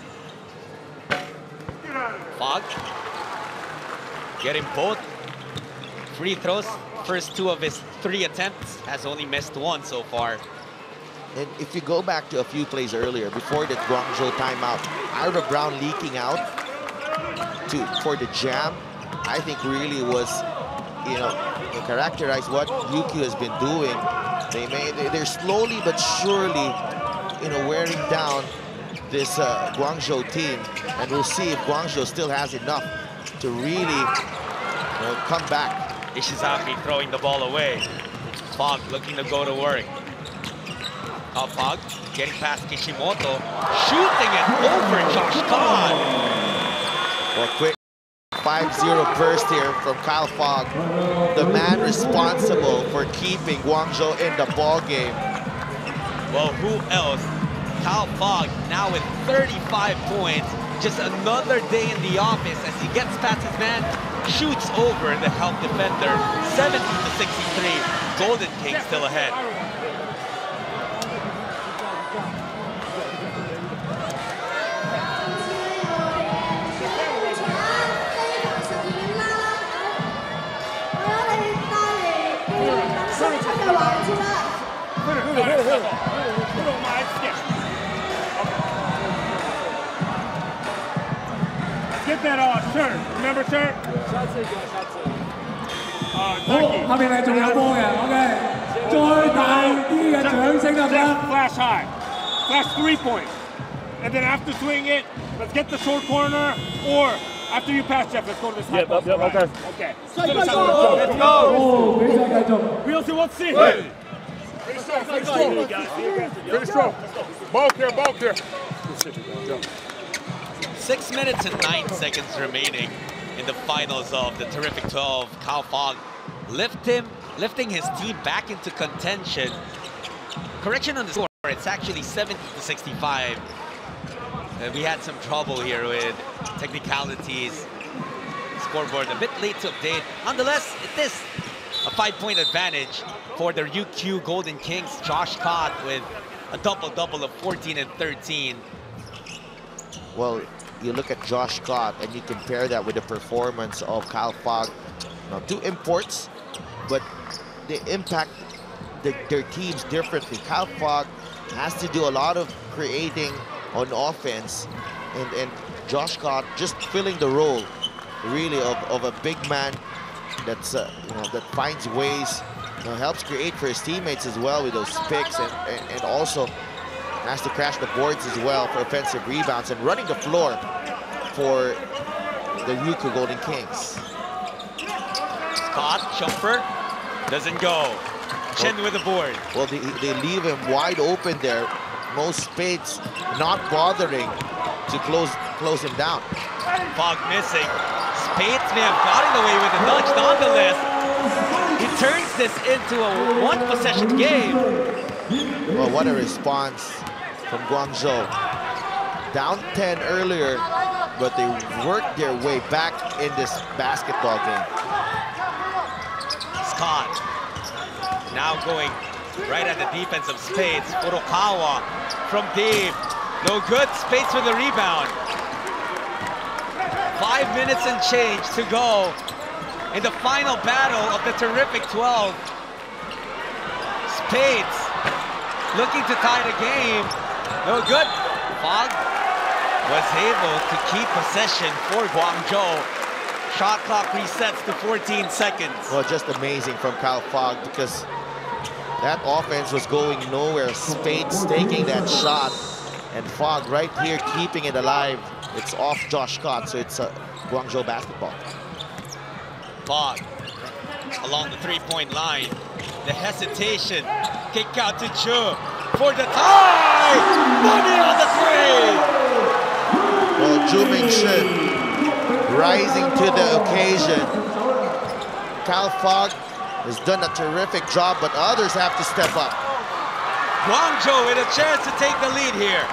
Speaker 1: Fog getting both free throws. First two of his 3 attempts, has only missed 1 so far.
Speaker 2: And if you go back to a few plays earlier, before the Guangzhou timeout, Ira Brown leaking out for the jam, I think really was, characterized what Ryukyu has been doing. They're slowly but surely, wearing down this Guangzhou team, and we'll see if Guangzhou still has enough to really come back.
Speaker 1: Ishizaki throwing the ball away. Fog looking to go to work. Fog getting past Kishimoto, shooting it over Josh Kahn.
Speaker 2: Well, quick 5-0 burst here from Kyle Fog, the man responsible for keeping Guangzhou in the ball game.
Speaker 1: Well, who else? Kyle Fog now with 35 points. Just another day in the office as he gets past his man, shoots over the help defender, 70-63. Golden Kings still ahead.
Speaker 3: Get that shirt. Remember shirt?
Speaker 5: 好，下面係仲有波嘅 ，OK， 再大啲嘅掌聲得唔得？
Speaker 3: Flash high, flash 3 points, and then after swing it, let's get the short corner, or after you pass Jeff, let's go to this high post. Okay. Okay. Let's go.
Speaker 5: 好，比賽繼續。
Speaker 3: We also want to see. Finish strong. Ball clear.
Speaker 1: 6 minutes and 9 seconds remaining in the finals of the Terrific 12. Kyle Fog lifting his team back into contention. Correction on the score, it's actually 70-65. We had some trouble here with technicalities. Scoreboard a bit late to update. Nonetheless, it is a 5-point advantage for the Ryukyu Golden Kings. Josh Kahn with a double-double of 14 and 13.
Speaker 2: Well, you look at Josh Scott and you compare that with the performance of Kyle Fog. Now, 2 imports, but the impact their teams differently. Kyle Fogg has to do a lot of creating on offense, and Josh Scott just filling the role really of a big man that's that finds ways, helps create for his teammates as well with those picks, and also has to crash the boards as well for offensive rebounds and running the floor for the Ryukyu Golden Kings.
Speaker 1: Scott, jumper, doesn't go. Chen with the board.
Speaker 2: Well, they leave him wide open there. Mo Spades not bothering to close him down.
Speaker 1: Fogg missing. Spades may have gotten away with the nudge. Nonetheless, he turns this into a one-possession game.
Speaker 2: Well, what a response from Guangzhou. Down 10 earlier, but they worked their way back in this basketball game.
Speaker 1: Scott now going right at the defense of Spades. Furukawa from deep. No good. Spades with the rebound. 5 minutes and change to go in the final battle of the terrific 12. Spades looking to tie the game. No good. Fogg was able to keep possession for Guangzhou. Shot clock resets to 14 seconds.
Speaker 2: Well, just amazing from Kyle Fogg, because that offense was going nowhere. Spades taking that shot, and Fogg right here keeping it alive. It's off Josh Scott, so it's Guangzhou basketball.
Speaker 1: Fogg along the three-point line. The hesitation. Kick out to Chu for the tie! Money on the three!
Speaker 2: Well, Ju Ming-shin rising to the occasion. Kyle Fogg has done a terrific job, but others have to step up.
Speaker 1: Guangzhou with a chance to take the lead here.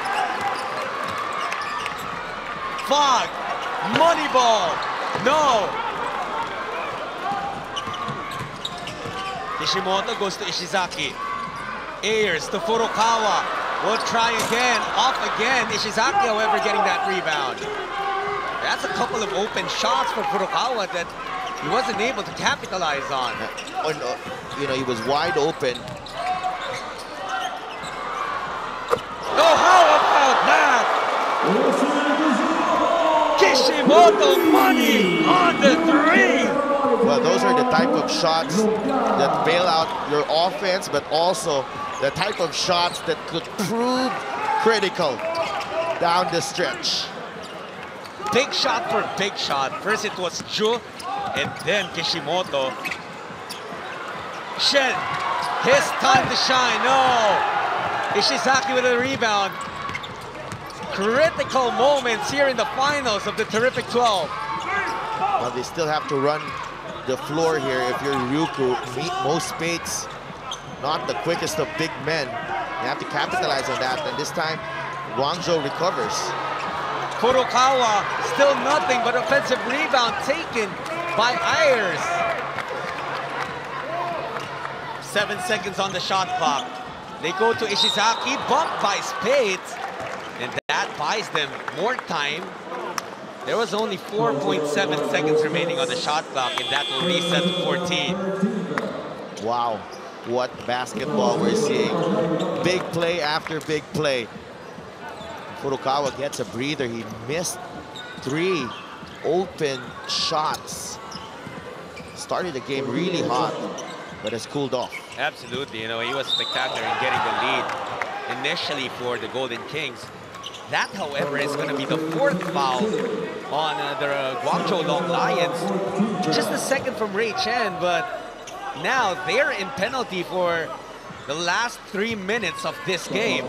Speaker 1: Fogg, money ball, no. Kishimoto goes to Ishizaki. Ayers to Furukawa. Will try again, off again. Ishizaki, however, getting that rebound. That's a couple of open shots for Furukawa that he wasn't able to capitalize on.
Speaker 2: He was wide open.
Speaker 1: Oh, how about that? Kishimoto money on the three.
Speaker 2: Well, those are the type of shots that bail out your offense, but also the type of shots that could prove critical down the stretch.
Speaker 1: Big shot for big shot. First it was Ju, and then Kishimoto. Shen, his time to shine. No! Ishizaki with a rebound. Critical moments here in the finals of the terrific 12.
Speaker 2: Well, they still have to run the floor here if you're Ryukyu. Meet Mo Spades, not the quickest of big men. You have to capitalize on that, and this time Guangzhou recovers.
Speaker 1: Furukawa, still nothing but offensive rebound taken by Ayers. 7 seconds on the shot clock. They go to Ishizaki, bumped by Spades, and that buys them more time. There was only 4.7 seconds remaining on the shot clock, and that will reset to 14.
Speaker 2: Wow, what basketball we're seeing. Big play after big play. Furukawa gets a breather. He missed 3 open shots. Started the game really hot, but has cooled off.
Speaker 1: Absolutely, he was spectacular in getting the lead initially for the Golden Kings. That, however, is going to be the 4th foul on the Guangzhou Long Lions. Just the second from Ray Chen, but now they're in penalty for the last 3 minutes of this game.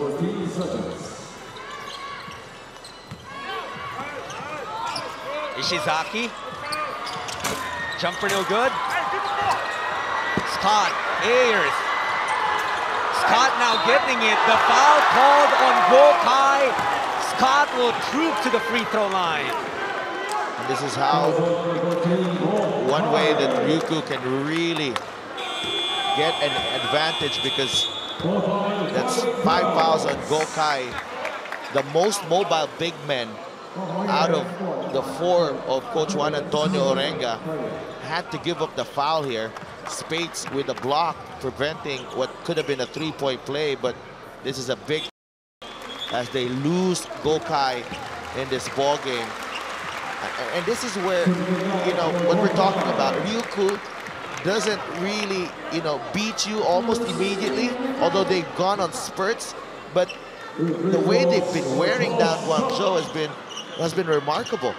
Speaker 1: Ishizaki. Jumper no good. Scott, Ayers. Scott now getting it. The foul called on Gokai. Scott will troop to the free throw line.
Speaker 2: And this is how one way that Ryukyu can really get an advantage, because that's 5 fouls on Gokai. The most mobile big men out of the 4 of Coach Juan Antonio Orenga had to give up the foul here. Speights with a block, preventing what could have been a three-point play, but this is a big as they lose Gokai in this ball game. And this is where, you know, what we're talking about. Ryukyu doesn't really, you know, beat you almost immediately, although they've gone on spurts. But the way they've been wearing down Guangzhou has been remarkable.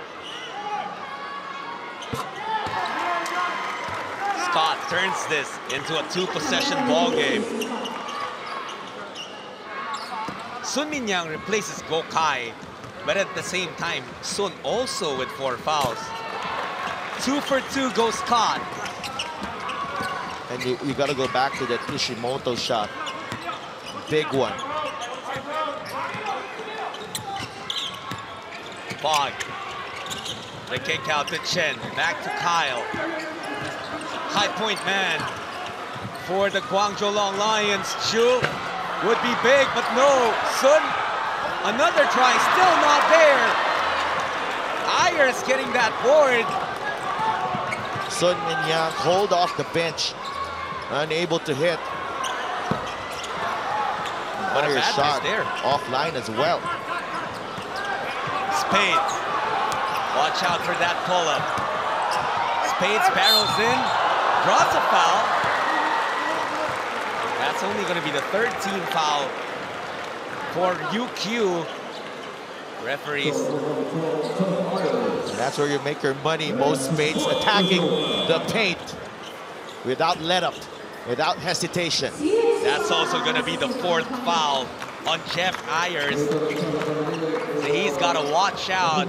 Speaker 1: Scott turns this into a two-possession ball game. Sun Mingyang replaces Gokai, but at the same time, Sun also with 4 fouls. 2 for 2 goes Scott.
Speaker 2: And you got to go back to that Kishimoto shot. Big one.
Speaker 1: Fog. The kick out to Chen. Back to Kyle. High point man for the Guangzhou Long Lions. Chu would be big, but no. Sun, another try, still not there. Ayers getting that board.
Speaker 2: Sun Mingyang hold off the bench, unable to hit. Ayers shot there offline as well.
Speaker 1: Speights, watch out for that pull-up. Speights barrels in, draws a foul. That's only going to be the 13th foul for Ryukyu. Referees.
Speaker 2: And that's where you make your money. Most Speights attacking the paint without let-up, without hesitation.
Speaker 1: That's also going to be the 4th foul on Jeff Ayers. So he's got to watch out.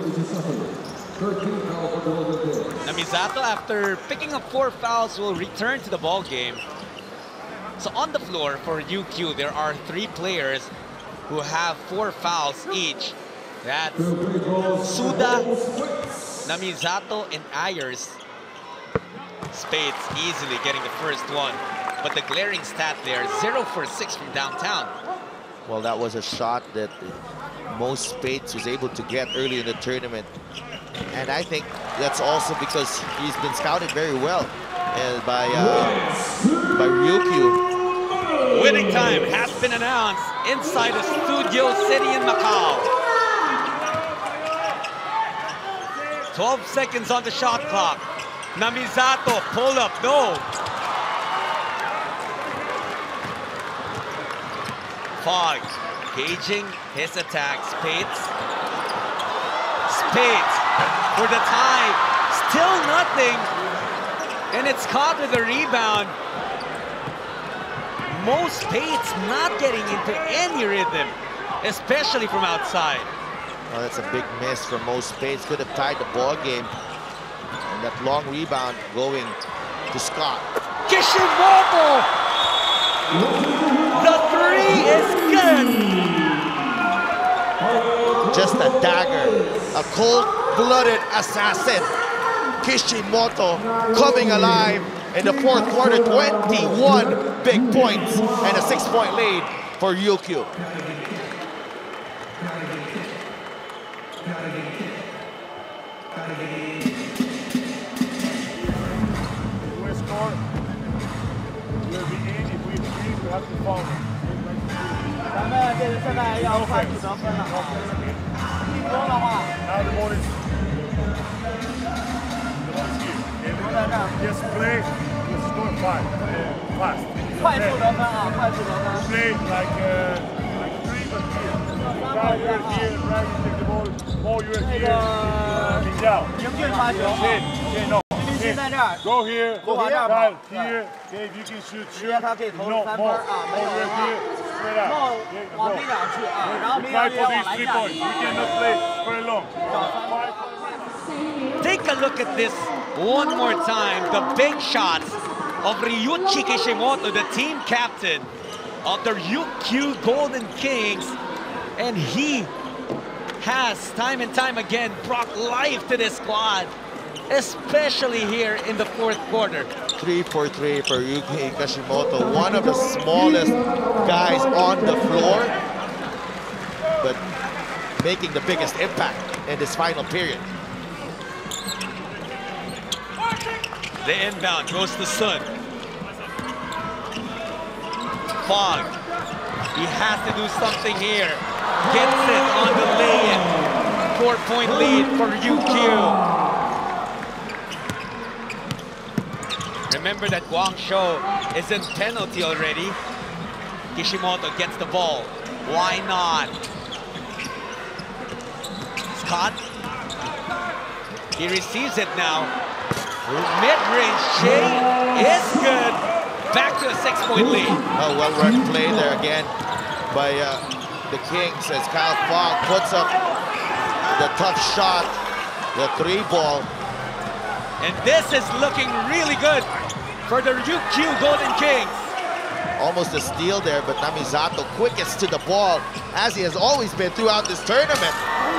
Speaker 1: Namizato, after picking up 4 fouls, will return to the ball game. So on the floor for Ryukyu, there are 3 players who have 4 fouls each. That's Suda, Namizato, and Ayers. Speights easily getting the first one. But the glaring stat there, 0 for 6 from downtown.
Speaker 2: Well, that was a shot that most Speights was able to get early in the tournament. And I think that's also because he's been scouted very well by Ryukyu.
Speaker 1: Winning time has been announced inside the Studio City in Macau. 12 seconds on the shot clock. Namizato, pull up, no. Fog, gauging his attack. Speights for the tie. Still nothing. And it's caught with a rebound. Most Speights not getting into any rhythm, especially from outside.
Speaker 2: Well, that's a big miss from most Speights. Could have tied the ball game. And that long rebound going to Scott.
Speaker 1: Kishimoto! The 3 is good!
Speaker 2: Just a dagger, a cold-blooded assassin. Kishimoto coming alive in the 4th quarter, 21 big points and a 6-point lead for Ryukyu.
Speaker 3: Have to follow.
Speaker 4: 咱们这个现在要快速得分了啊！一波的话，
Speaker 3: Now the ball is here. Just play. Just score fast.
Speaker 4: 快速得分啊！快速得分。
Speaker 3: Play like 3 but here. Now you're here, right? You take the ball. Ball you're here. 比较。
Speaker 4: 迎进发球。
Speaker 3: No.
Speaker 4: 在这儿
Speaker 3: Go here.
Speaker 4: Go here.
Speaker 3: Kyle, here. Okay, if you can shoot.
Speaker 4: 直接他可以投3分啊！没有
Speaker 3: You're
Speaker 4: 啊
Speaker 3: here. Straight
Speaker 4: 往
Speaker 3: out.
Speaker 4: 往飞场去啊！然后明
Speaker 3: Try
Speaker 4: 天
Speaker 3: for
Speaker 4: 往
Speaker 3: these
Speaker 4: 篮
Speaker 3: 3
Speaker 4: 下
Speaker 3: points. We cannot play very long.
Speaker 1: Take a look at this one more time. The big shots of Ryuichi Kishimoto, the team captain of the Ryukyu Golden Kings. And he has time and time again brought life to this squad, especially here in the 4th quarter.
Speaker 2: 3 for 3 for Ryuichi Kishimoto, one of the smallest guys on the floor, but making the biggest impact in this final period.
Speaker 1: The inbound goes to Sun. Fogg. He has to do something here. Gets it on the lay-in. 4-point lead for UQ. Remember that Guangzhou is in penalty already. Kishimoto gets the ball. Why not? Scott. He receives it now. Mid-range Shea is good. Back to a 6-point lead.
Speaker 2: A well-run play there again by the Kings as Kyle Fogg puts up the tough shot, the 3-ball.
Speaker 1: And this is looking really good for the UQ Golden Kings.
Speaker 2: Almost a steal there, but Namizato quickest to the ball, as he has always been throughout this tournament.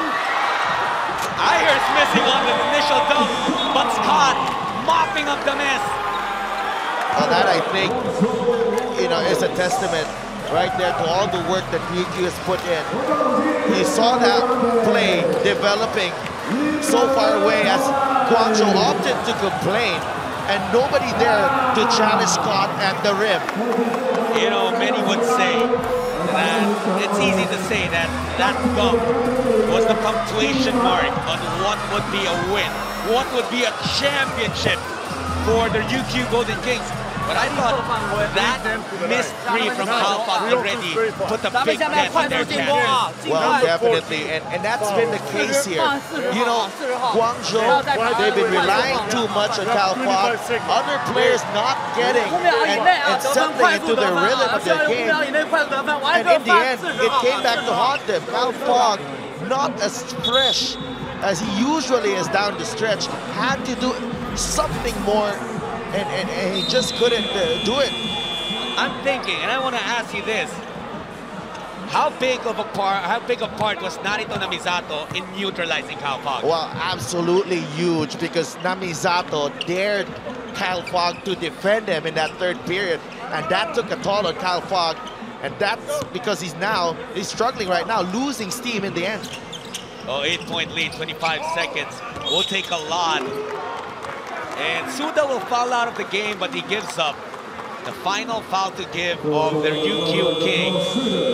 Speaker 1: Ayers missing on the initial dunk, but Scott mopping up the miss.
Speaker 2: Well, that I think, is a testament right there to all the work that UQ has put in. You saw that play developing so far away as Guangzhou opted to complain, and nobody there to challenge Scott at the rim.
Speaker 1: Many would say that it's easy to say that that dunk was the punctuation mark on what would be a win, what would be a championship for the UQ Golden Kings. But I thought that missed three from Kyle Fogg already put a big dent in their canvas.
Speaker 2: Well, definitely, and that's been the case here. Guangzhou, they've been relying too much on Kyle Fogg. Other players not getting and settling into the rhythm of their game. And in the end, it came back to haunt them. Kyle Fogg, not as fresh as he usually is down the stretch, had to do something more. And he just couldn't do it.
Speaker 1: I'm thinking, and I want to ask you this: how big a part was Narito Namizato in neutralizing Kyle Fogg?
Speaker 2: Well, absolutely huge, because Namizato dared Kyle Fogg to defend him in that third period, and that took a toll on Kyle Fogg, and that's because he's struggling right now, losing steam in the end.
Speaker 1: Oh, 8-point lead, 25 seconds. Will take a lot. And Suda will foul out of the game, but he gives up. The final foul to give of their UQ Kings.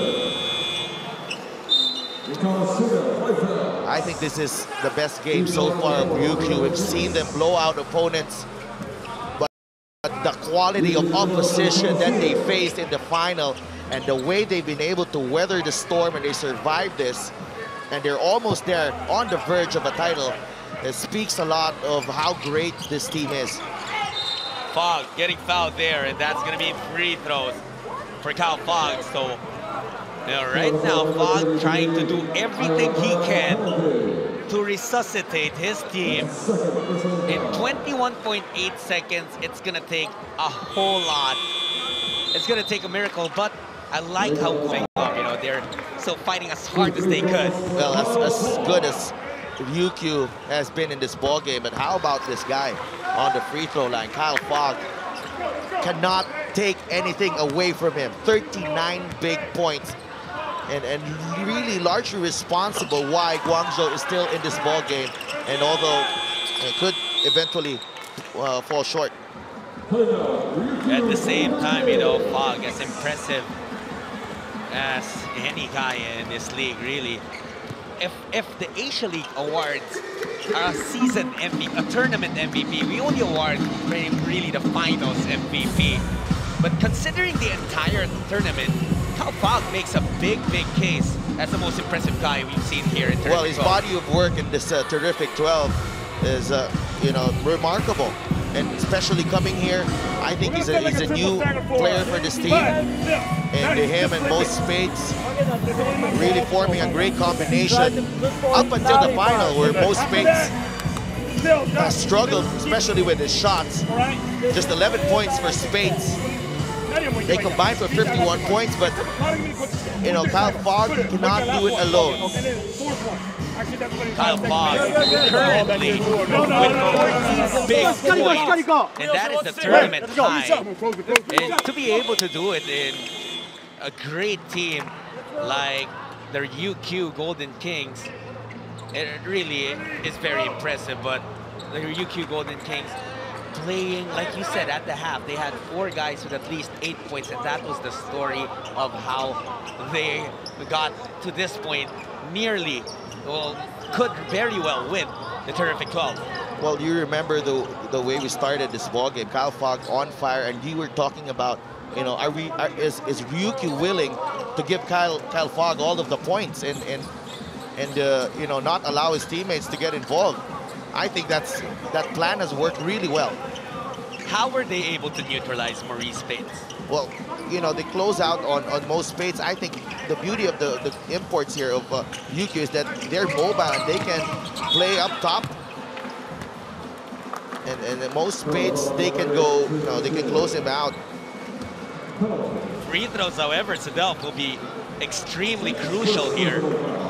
Speaker 2: I think this is the best game so far of UQ. We've seen them blow out opponents, but the quality of opposition that they faced in the final and the way they've been able to weather the storm and they survived this, and they're almost there on the verge of a title. It speaks a lot of how great this team is.
Speaker 1: Fogg getting fouled there, and that's going to be free throws for Kyle Fogg. So, right now, Fogg trying to do everything he can to resuscitate his team. In 21.8 seconds, it's going to take a whole lot. It's going to take a miracle, but I like how they're still fighting as hard as they could.
Speaker 2: Well, as good as UQ has been in this ball game, but how about this guy on the free throw line? Kyle Fogg cannot take anything away from him. 39 big points, and really largely responsible why Guangzhou is still in this ball game, and although it could eventually fall short.
Speaker 1: At the same time, Fogg, as impressive as any guy in this league, really. If the Asia League awards are a season MVP, a tournament MVP, we only award really the finals MVP. But considering the entire tournament, Kyle Fogg makes a big case as the most impressive guy we've seen here in tournament.
Speaker 2: Well, his body of work in this terrific 12 is, remarkable. And especially coming here, I think he's a new player for this team. And him and Mo Speights really forming a great combination up until the final, where Mo Speights has struggled, especially with his shots. Just 11 points for Speights. They combined for 51 points, but Kyle Fogg cannot do it alone.
Speaker 1: Kyle Fogg currently with 14 big points, and that is the tournament high. And to be able to do it in a great team like the UQ Golden Kings, it really is very impressive. But the UQ Golden Kings playing, like you said, at the half, they had 4 guys with at least 8 points, and that was the story of how they got to this point, nearly, well, could very well win the Terrific 12.
Speaker 2: Well, you remember the way we started this ball game. Kyle Fogg on fire, and you were talking about, you know, is Ryukyu willing to give Kyle Fogg all of the points and you know, not allow his teammates to get involved? I think that plan has worked really well.
Speaker 1: How were they able to neutralize Maurice Spades?
Speaker 2: Well, you know, they close out on most Spades. I think the beauty of the imports here of Ryukyu is that they're mobile and they can play up top. And most Spades, they can go, you know, they can close him out.
Speaker 1: Free throws, however, Sedelf will be extremely crucial here.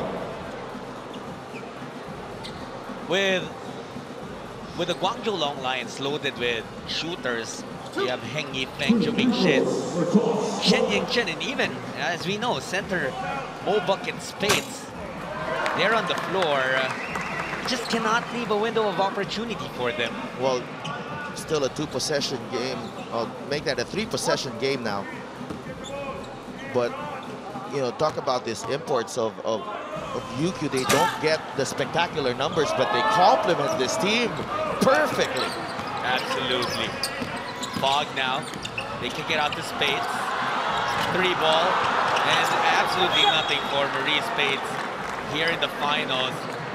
Speaker 1: With the Guangzhou Long Lions loaded with shooters, you have Heng Yifeng, Juming Shin, Shen Yingchen, and even, as we know, center Mo Bucket Spades. They're on the floor. Just cannot leave a window of opportunity for them.
Speaker 2: Well, still a 2-possession game. I'll make that a 3-possession game now. But, you know, talk about these imports of Ryukyu. They don't get the spectacular numbers, but they complement this team perfectly.
Speaker 1: Absolutely. Fogg now. They kick it out to Spades. 3 ball. And absolutely nothing for Maurice Spades here in the finals.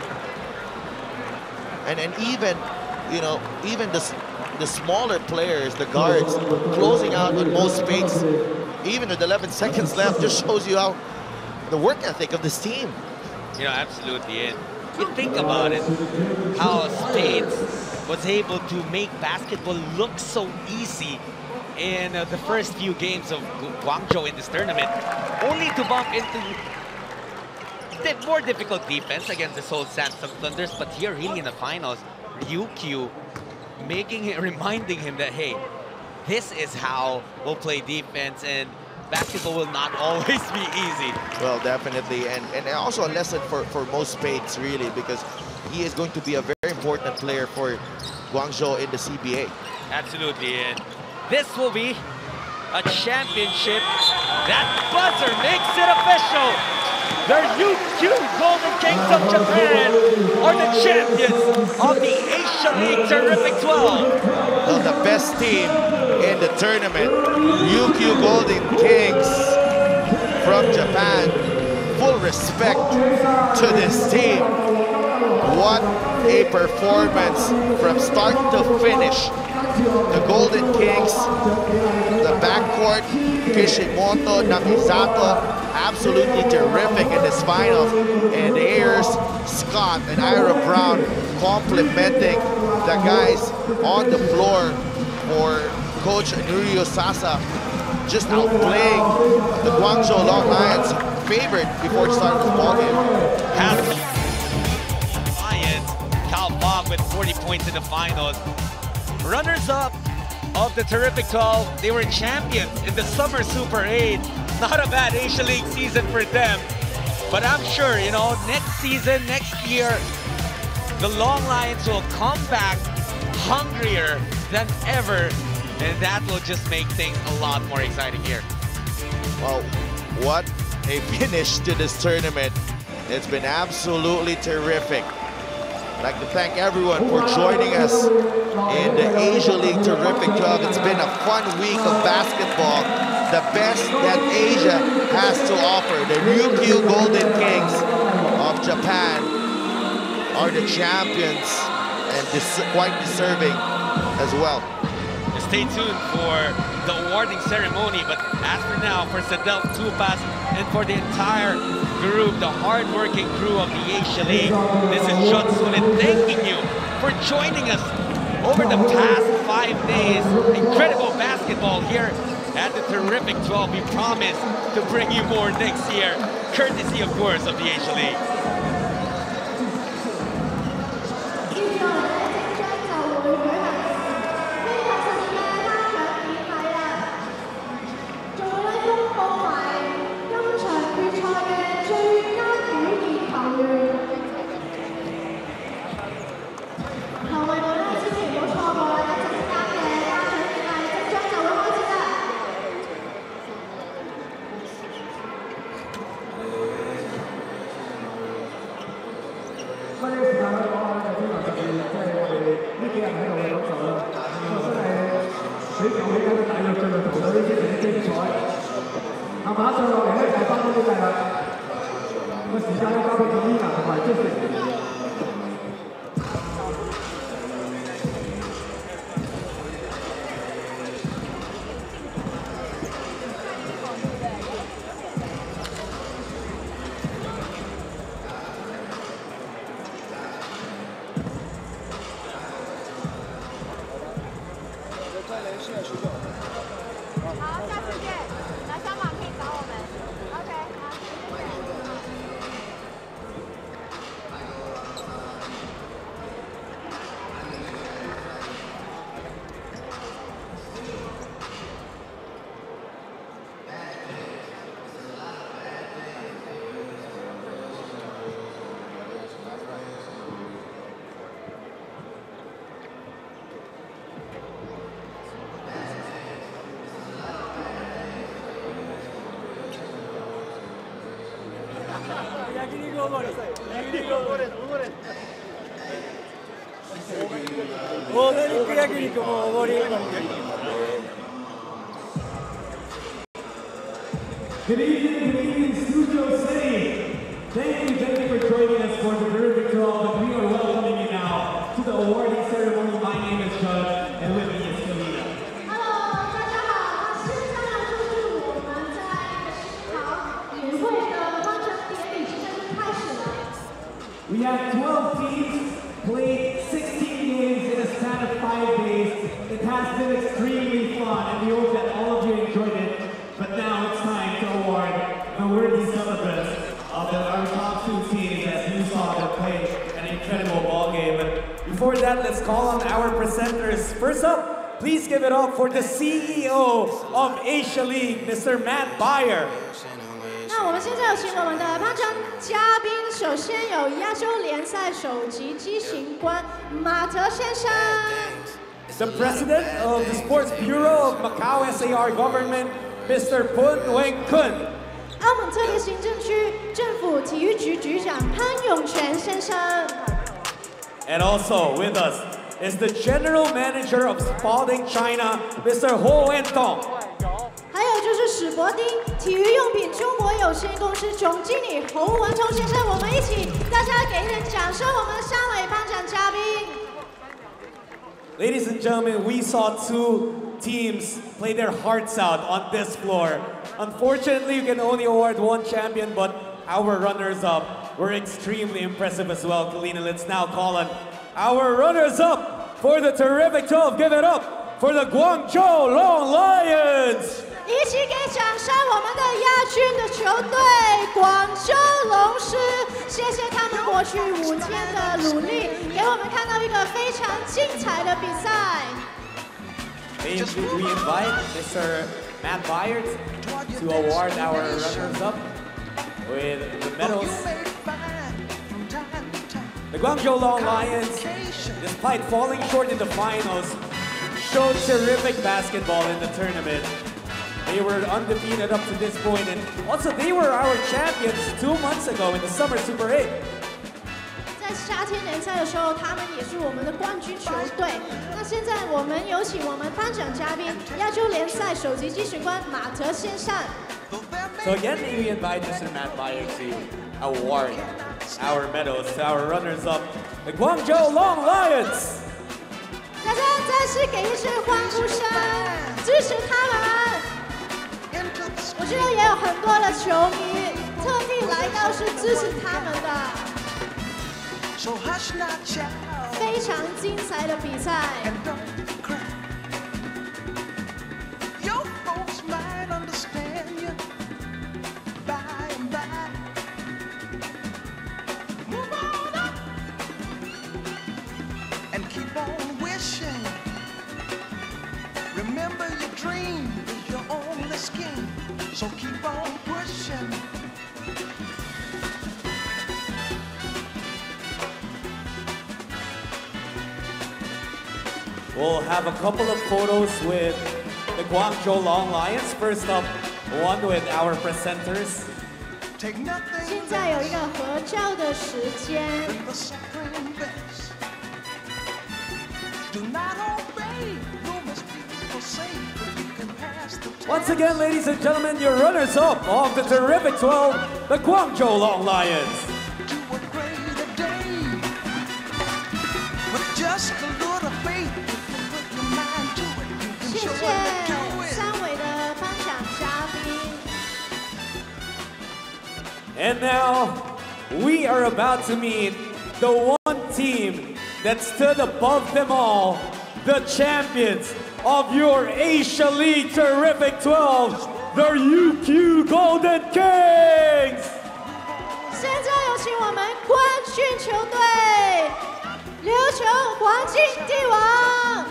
Speaker 2: And even, you know, even the smaller players, the guards, closing out with most Spades, even with 11 seconds left, just shows you how the work ethic of this team.
Speaker 1: You know, absolutely. And you think about it, how Spades was able to make basketball look so easy in the first few games of Guangzhou in this tournament, only to bump into more difficult defense against the Seoul Samsung Thunders. But here, really in the finals, Ryukyu reminding him that, hey, this is how we'll play defense, and basketball will not always be easy.
Speaker 2: Well, definitely, and also a lesson for most Spades, really, because he is going to be a very important player for Guangzhou in the CBA.
Speaker 1: Absolutely, and this will be a championship. That buzzer makes it official. The Ryukyu Golden Kings of Japan are the champions of the Asia League Terrific 12.
Speaker 2: Well, the best team in the tournament, Ryukyu Golden Kings from Japan. Full respect to this team. What a performance from start to finish. The Golden Kings, the backcourt, Kishimoto, Namisato, absolutely terrific in this final. And Ayers, Scott, and Ira Brown complimenting the guys on the floor for Coach Norio Sasa, just outplaying the Guangzhou Long Lions favorite before the start of the ball game.
Speaker 1: Lions, Kyle Fogg with 40 points in the finals. Runners-up of the Terrific 12, they were champions in the Summer Super 8. Not a bad Asia League season for them. But I'm sure, you know, next season, next year, the Long Lions will come back hungrier than ever. And that will just make things a lot more exciting here.
Speaker 2: Well, what a finish to this tournament. It's been absolutely terrific. I'd like to thank everyone for joining us in the Asia League Terrific 12. It's been a fun week of basketball. The best that Asia has to offer. The Ryukyu Golden Kings of Japan are the champions and quite deserving as well.
Speaker 1: Stay tuned for the awarding ceremony, but as for now, for Sedelf Tupas and for the entire group, the hard-working crew of the Asia League, this is John Sunin thanking you for joining us over the past 5 days. Incredible basketball here at the Terrific 12. We promise to bring you more next year, courtesy, of course, of the Asia League.
Speaker 5: 俾球會跟大約進入同隊先係精彩。馬上落嚟咧就係翻到啲計啦。個時間咧交俾伊娜同埋 Justin。
Speaker 6: 好，下次见。来香港可以找我们。OK， 好，谢谢。
Speaker 4: オーガニック焼肉もおごり。
Speaker 5: Good evening, Studio City. Thank you for joining us for the terrific draw. But we are welcoming you now to the awarding ceremony. My name is Judd, and with me is Kalina.
Speaker 6: Hello， 大家好。现在就是我们在世豪年会的颁奖典礼即将就开始了。
Speaker 5: We have 12 teams played 16 games in a span of 5 days. It has been extremely fun, and we hope that all of you enjoyed it. But now it's time to award the worthy celebrants of our top 2 teams as you saw them play an incredible ball game. But
Speaker 7: before that, let's call on our presenters. First up, please give it up for the CEO of Asia League, Mr. Matt Bayer.
Speaker 6: 那我们现在有请我们的颁奖嘉宾，首先有亚洲联赛首席执行官马哲先生。
Speaker 7: The President of the Sports Bureau of Macau SAR Government, Mr. Pun Weng Kun.
Speaker 6: 澳门特别行政区政府体育局局长潘永全先生。
Speaker 7: And also with us is the General Manager of Spalding China, Mr. Ho Wentong.
Speaker 6: 还有就是史伯丁体育用品中国有限公司总经理侯文聪先生，我们一起，大家给一点掌声，我们三位颁奖嘉宾。
Speaker 7: Ladies and gentlemen, we saw 2 teams play their hearts out on this floor. Unfortunately, you can only award 1 champion, but our runners-up were extremely impressive as well. Kalina, let's now call on our runners-up for the terrific 12. Give it up for the Guangzhou Long Lions.
Speaker 6: 一起给掌声，我们的亚军的球队广州龙狮，谢谢他们过去5天的努力，给我们看到一个非常精彩的比赛。
Speaker 7: May we invite Mr. Matt Bayer to award our runners-up with the medals. The Guangzhou Long Lions, despite falling short in the finals, showed terrific basketball in the tournament. They were undefeated up to this point, and also they were our champions 2 months ago in the Summer Super 8.
Speaker 6: 在夏天联赛的时候，他们也是我们的冠军球队。那现在我们有请我们颁奖嘉宾亚洲联赛首席执行官马哲先生。
Speaker 7: So again, may we invite Mr. Matt Bayer to award our medals to our runners-up, the Guangzhou Long Lions.
Speaker 6: 大家再次给一声欢呼声，支持他们。我知道也有很多的球迷特地来到是支持他们的。非常精彩的比赛。
Speaker 8: Remember your dream is your only scheme, so keep on pushing.
Speaker 7: We'll have a couple of photos with the Guangzhou Long Lions. First up, one with our presenters.
Speaker 6: 现在有一个合照的时间。
Speaker 8: Do not obey, rumors people say.
Speaker 7: Once again, ladies and gentlemen, your runners-up of the terrific 12, the Guangzhou Long Lions.
Speaker 8: To a greater day. With just a little faith, if you put your mind to it, you can
Speaker 6: 谢
Speaker 8: surely do
Speaker 6: 谢
Speaker 8: it.
Speaker 6: 三位的颁奖嘉宾。
Speaker 7: And now, we are about to meet the one team that stood above them all, the champions of your Asia League Terrific 12, the UQ Golden Kings!
Speaker 6: 现在有请我们冠军球队琉球黄金帝王，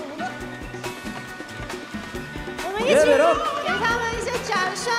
Speaker 6: 我们一起
Speaker 7: Give it up.
Speaker 6: 给他们一些掌声。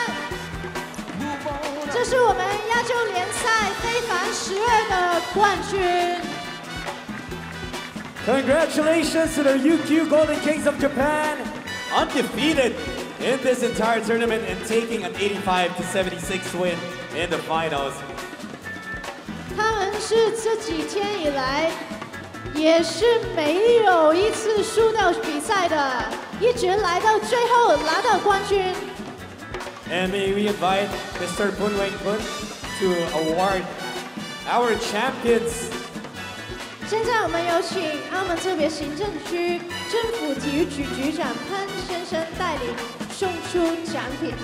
Speaker 6: 这是我们亚洲联赛非凡12的冠军。
Speaker 7: Congratulations to the UQ Golden Kings of Japan, undefeated in this entire tournament and taking an 85-76 win in the finals.
Speaker 6: 他们是这几天以来也是没有一次输掉比赛的，一直来到最后拿到冠军。
Speaker 7: And may we invite Mr. Pun Weng Pun to award our champions.
Speaker 6: 现在我们有请澳门特别行政区政府体育局局长潘先生带领送出奖品。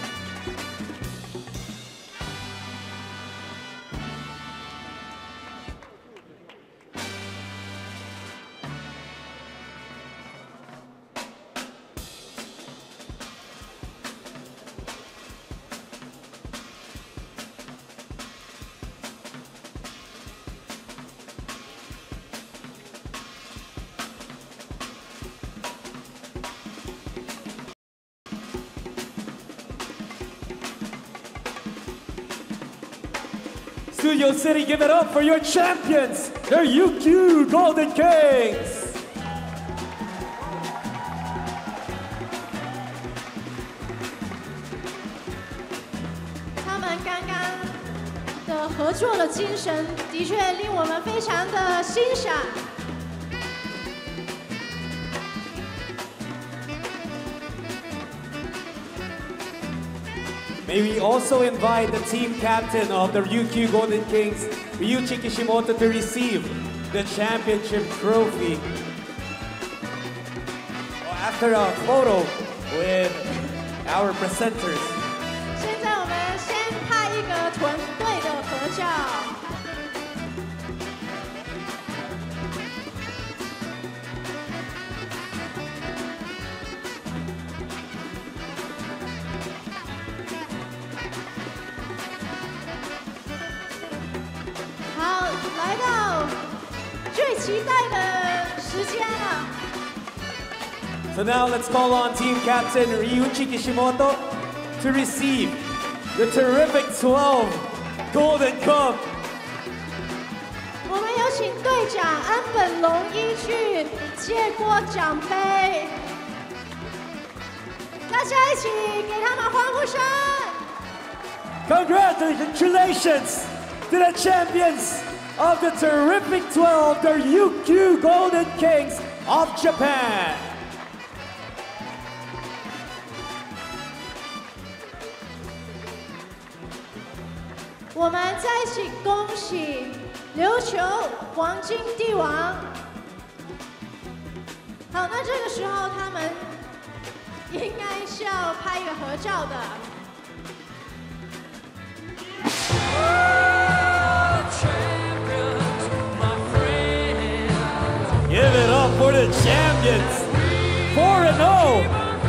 Speaker 7: Studio City, give it up for your champions, the UQ Golden Kings!
Speaker 6: 他们刚刚的合作的精神，的确令我们非常的欣赏。
Speaker 7: May we also invite the team captain of the UQ Golden Kings, Ryuichi Kishimoto, to receive the championship trophy. After a photo with our presenters.
Speaker 6: 现在我们先拍一个团队的合照。 好，来到最期待的时间了。
Speaker 7: So now let's call on team captain Ryuichi Kishimoto to receive the terrific 12 Golden Cup.
Speaker 6: 我们有请队长安本龙一去接过奖杯，大家一起给他们欢呼声。
Speaker 7: Congratulations to the champions of the terrific 12, the UQ Golden Kings of Japan.
Speaker 6: 我们在一起恭喜琉球黄金帝王。好，那这个时候他们应该是要拍一个合照的。
Speaker 7: Give it up for the champions, 4-0,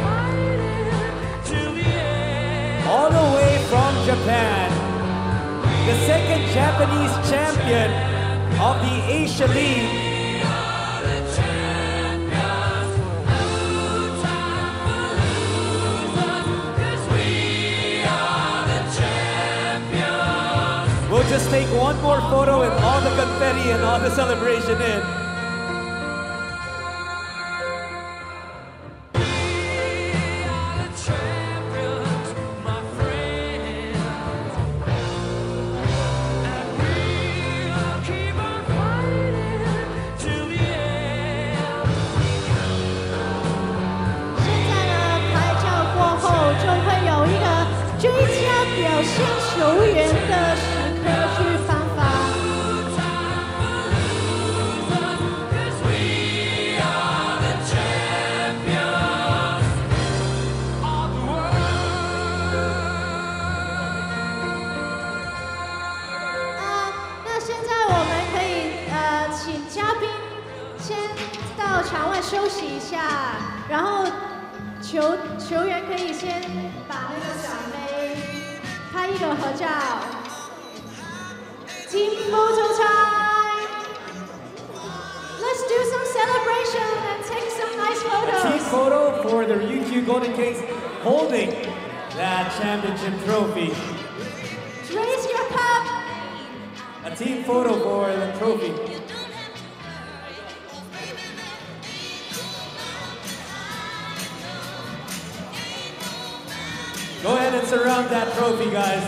Speaker 7: all the way from Japan, the second Japanese champion of the Asia League. We'll just take one more photo with all the confetti and all the celebration in.
Speaker 6: 球员的时刻去颁发。那现在我们可以请嘉宾先到场外休息一下，然后球员可以先把那个奖杯拍一个合照。Team photo time. Let's do some celebration and take some nice photos.
Speaker 7: A team photo for the Ryukyu Golden Kings holding that championship trophy.
Speaker 6: Raise your cup.
Speaker 7: A team photo for the trophy. Go ahead and surround that trophy, guys.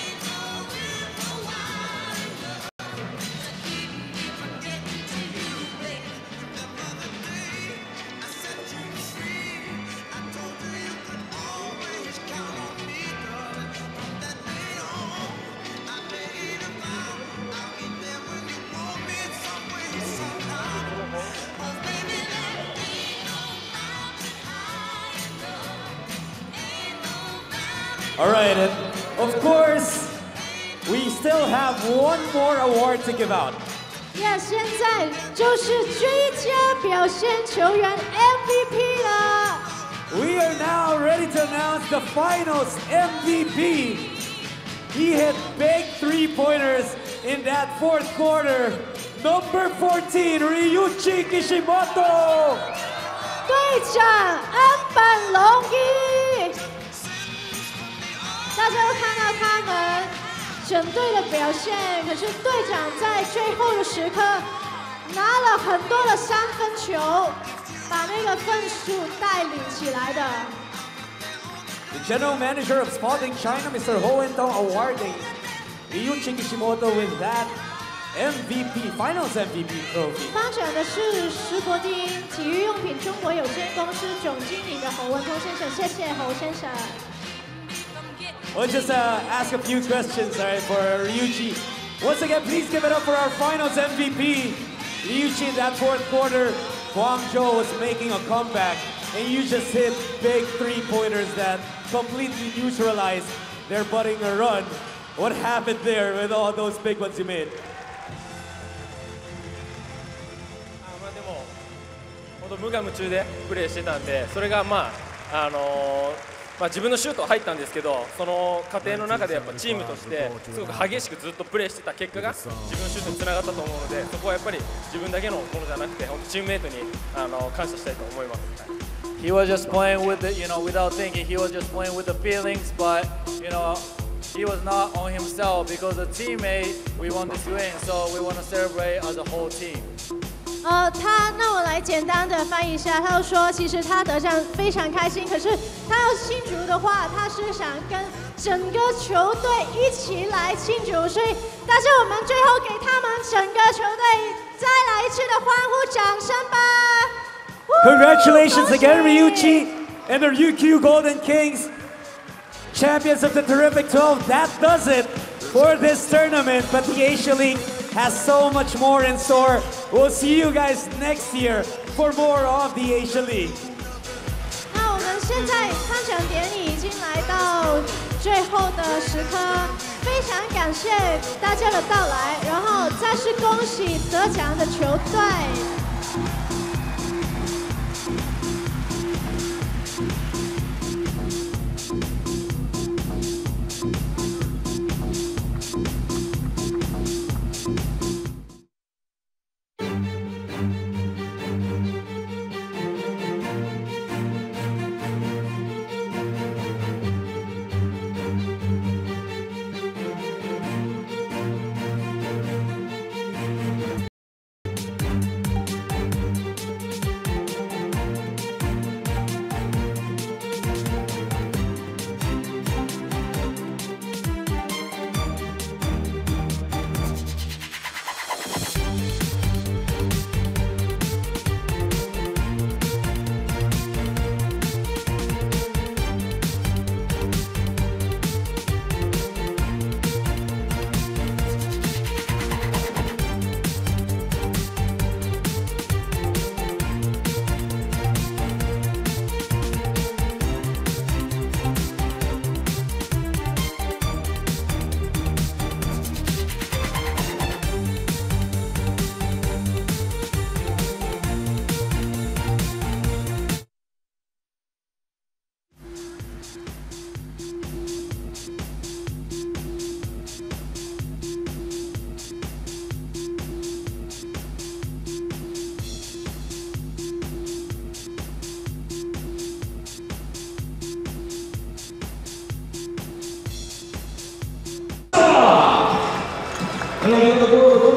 Speaker 7: All right, and of course, we still have one more award to give out.
Speaker 6: Yeah, 现在就是最佳表现球员 MVP 了。
Speaker 7: We are now ready to announce the finals MVP. He hit big three-pointers in that fourth quarter. Number 14, Ryuichi Kishimoto.
Speaker 6: 队长安本龙一，大家都看到他们整队的表现，可是队长在最后的时刻拿了很多的三分球，把那个分数带领起来的。
Speaker 7: The general manager of Spalding China, Mr. Ho Entong, awarding Ryuichi Kishimoto with that MVP, Finals MVP trophy.
Speaker 6: 颁奖的是石国丁体育用品中国有限公司总经理的侯文通先生，谢谢侯先生。
Speaker 7: We'll just ask a few questions, all right, for Ryuichi. Once again, please give it up for our Finals MVP. Ryuichi, in that fourth quarter, Guangzhou was making a comeback, and you just hit big three-pointers that completely neutralized their budding run. What happened there with all those big ones you made?
Speaker 9: でも本当無我夢中でプレーしてたんで、それが自分のシュートは入ったんですけど、その過程の中でやっぱチームとしてすごく激しくずっとプレーしてた結果が自分のシュートにつながったと思うので、そこはやっぱり自分だけのものじゃなくて、本当チームメイトに感謝したいと思います。
Speaker 10: He was just playing with the, without thinking. He was just playing with the feelings, but he was not on himself because a teammate we want to win, so we want to celebrate as a whole team.
Speaker 6: 那我来简单的翻译一下，他就说，其实他得奖非常开心，可是他要庆祝的话，他是想跟整个球队一起来庆祝，所以大家我们最后给他们整个球队再来一次的欢呼掌声吧。
Speaker 7: Congratulations again, Ryuichi and the Ryukyu Golden Kings, champions of the Terrific 12. That does it for this tournament, but the Asia League has so much more in store. We'll see you guys next year for more of the Asia League.
Speaker 6: 那我们现在颁奖典礼已经来到最后的时刻，非常感谢大家的到来，然后再次恭喜得奖的球队。
Speaker 5: the world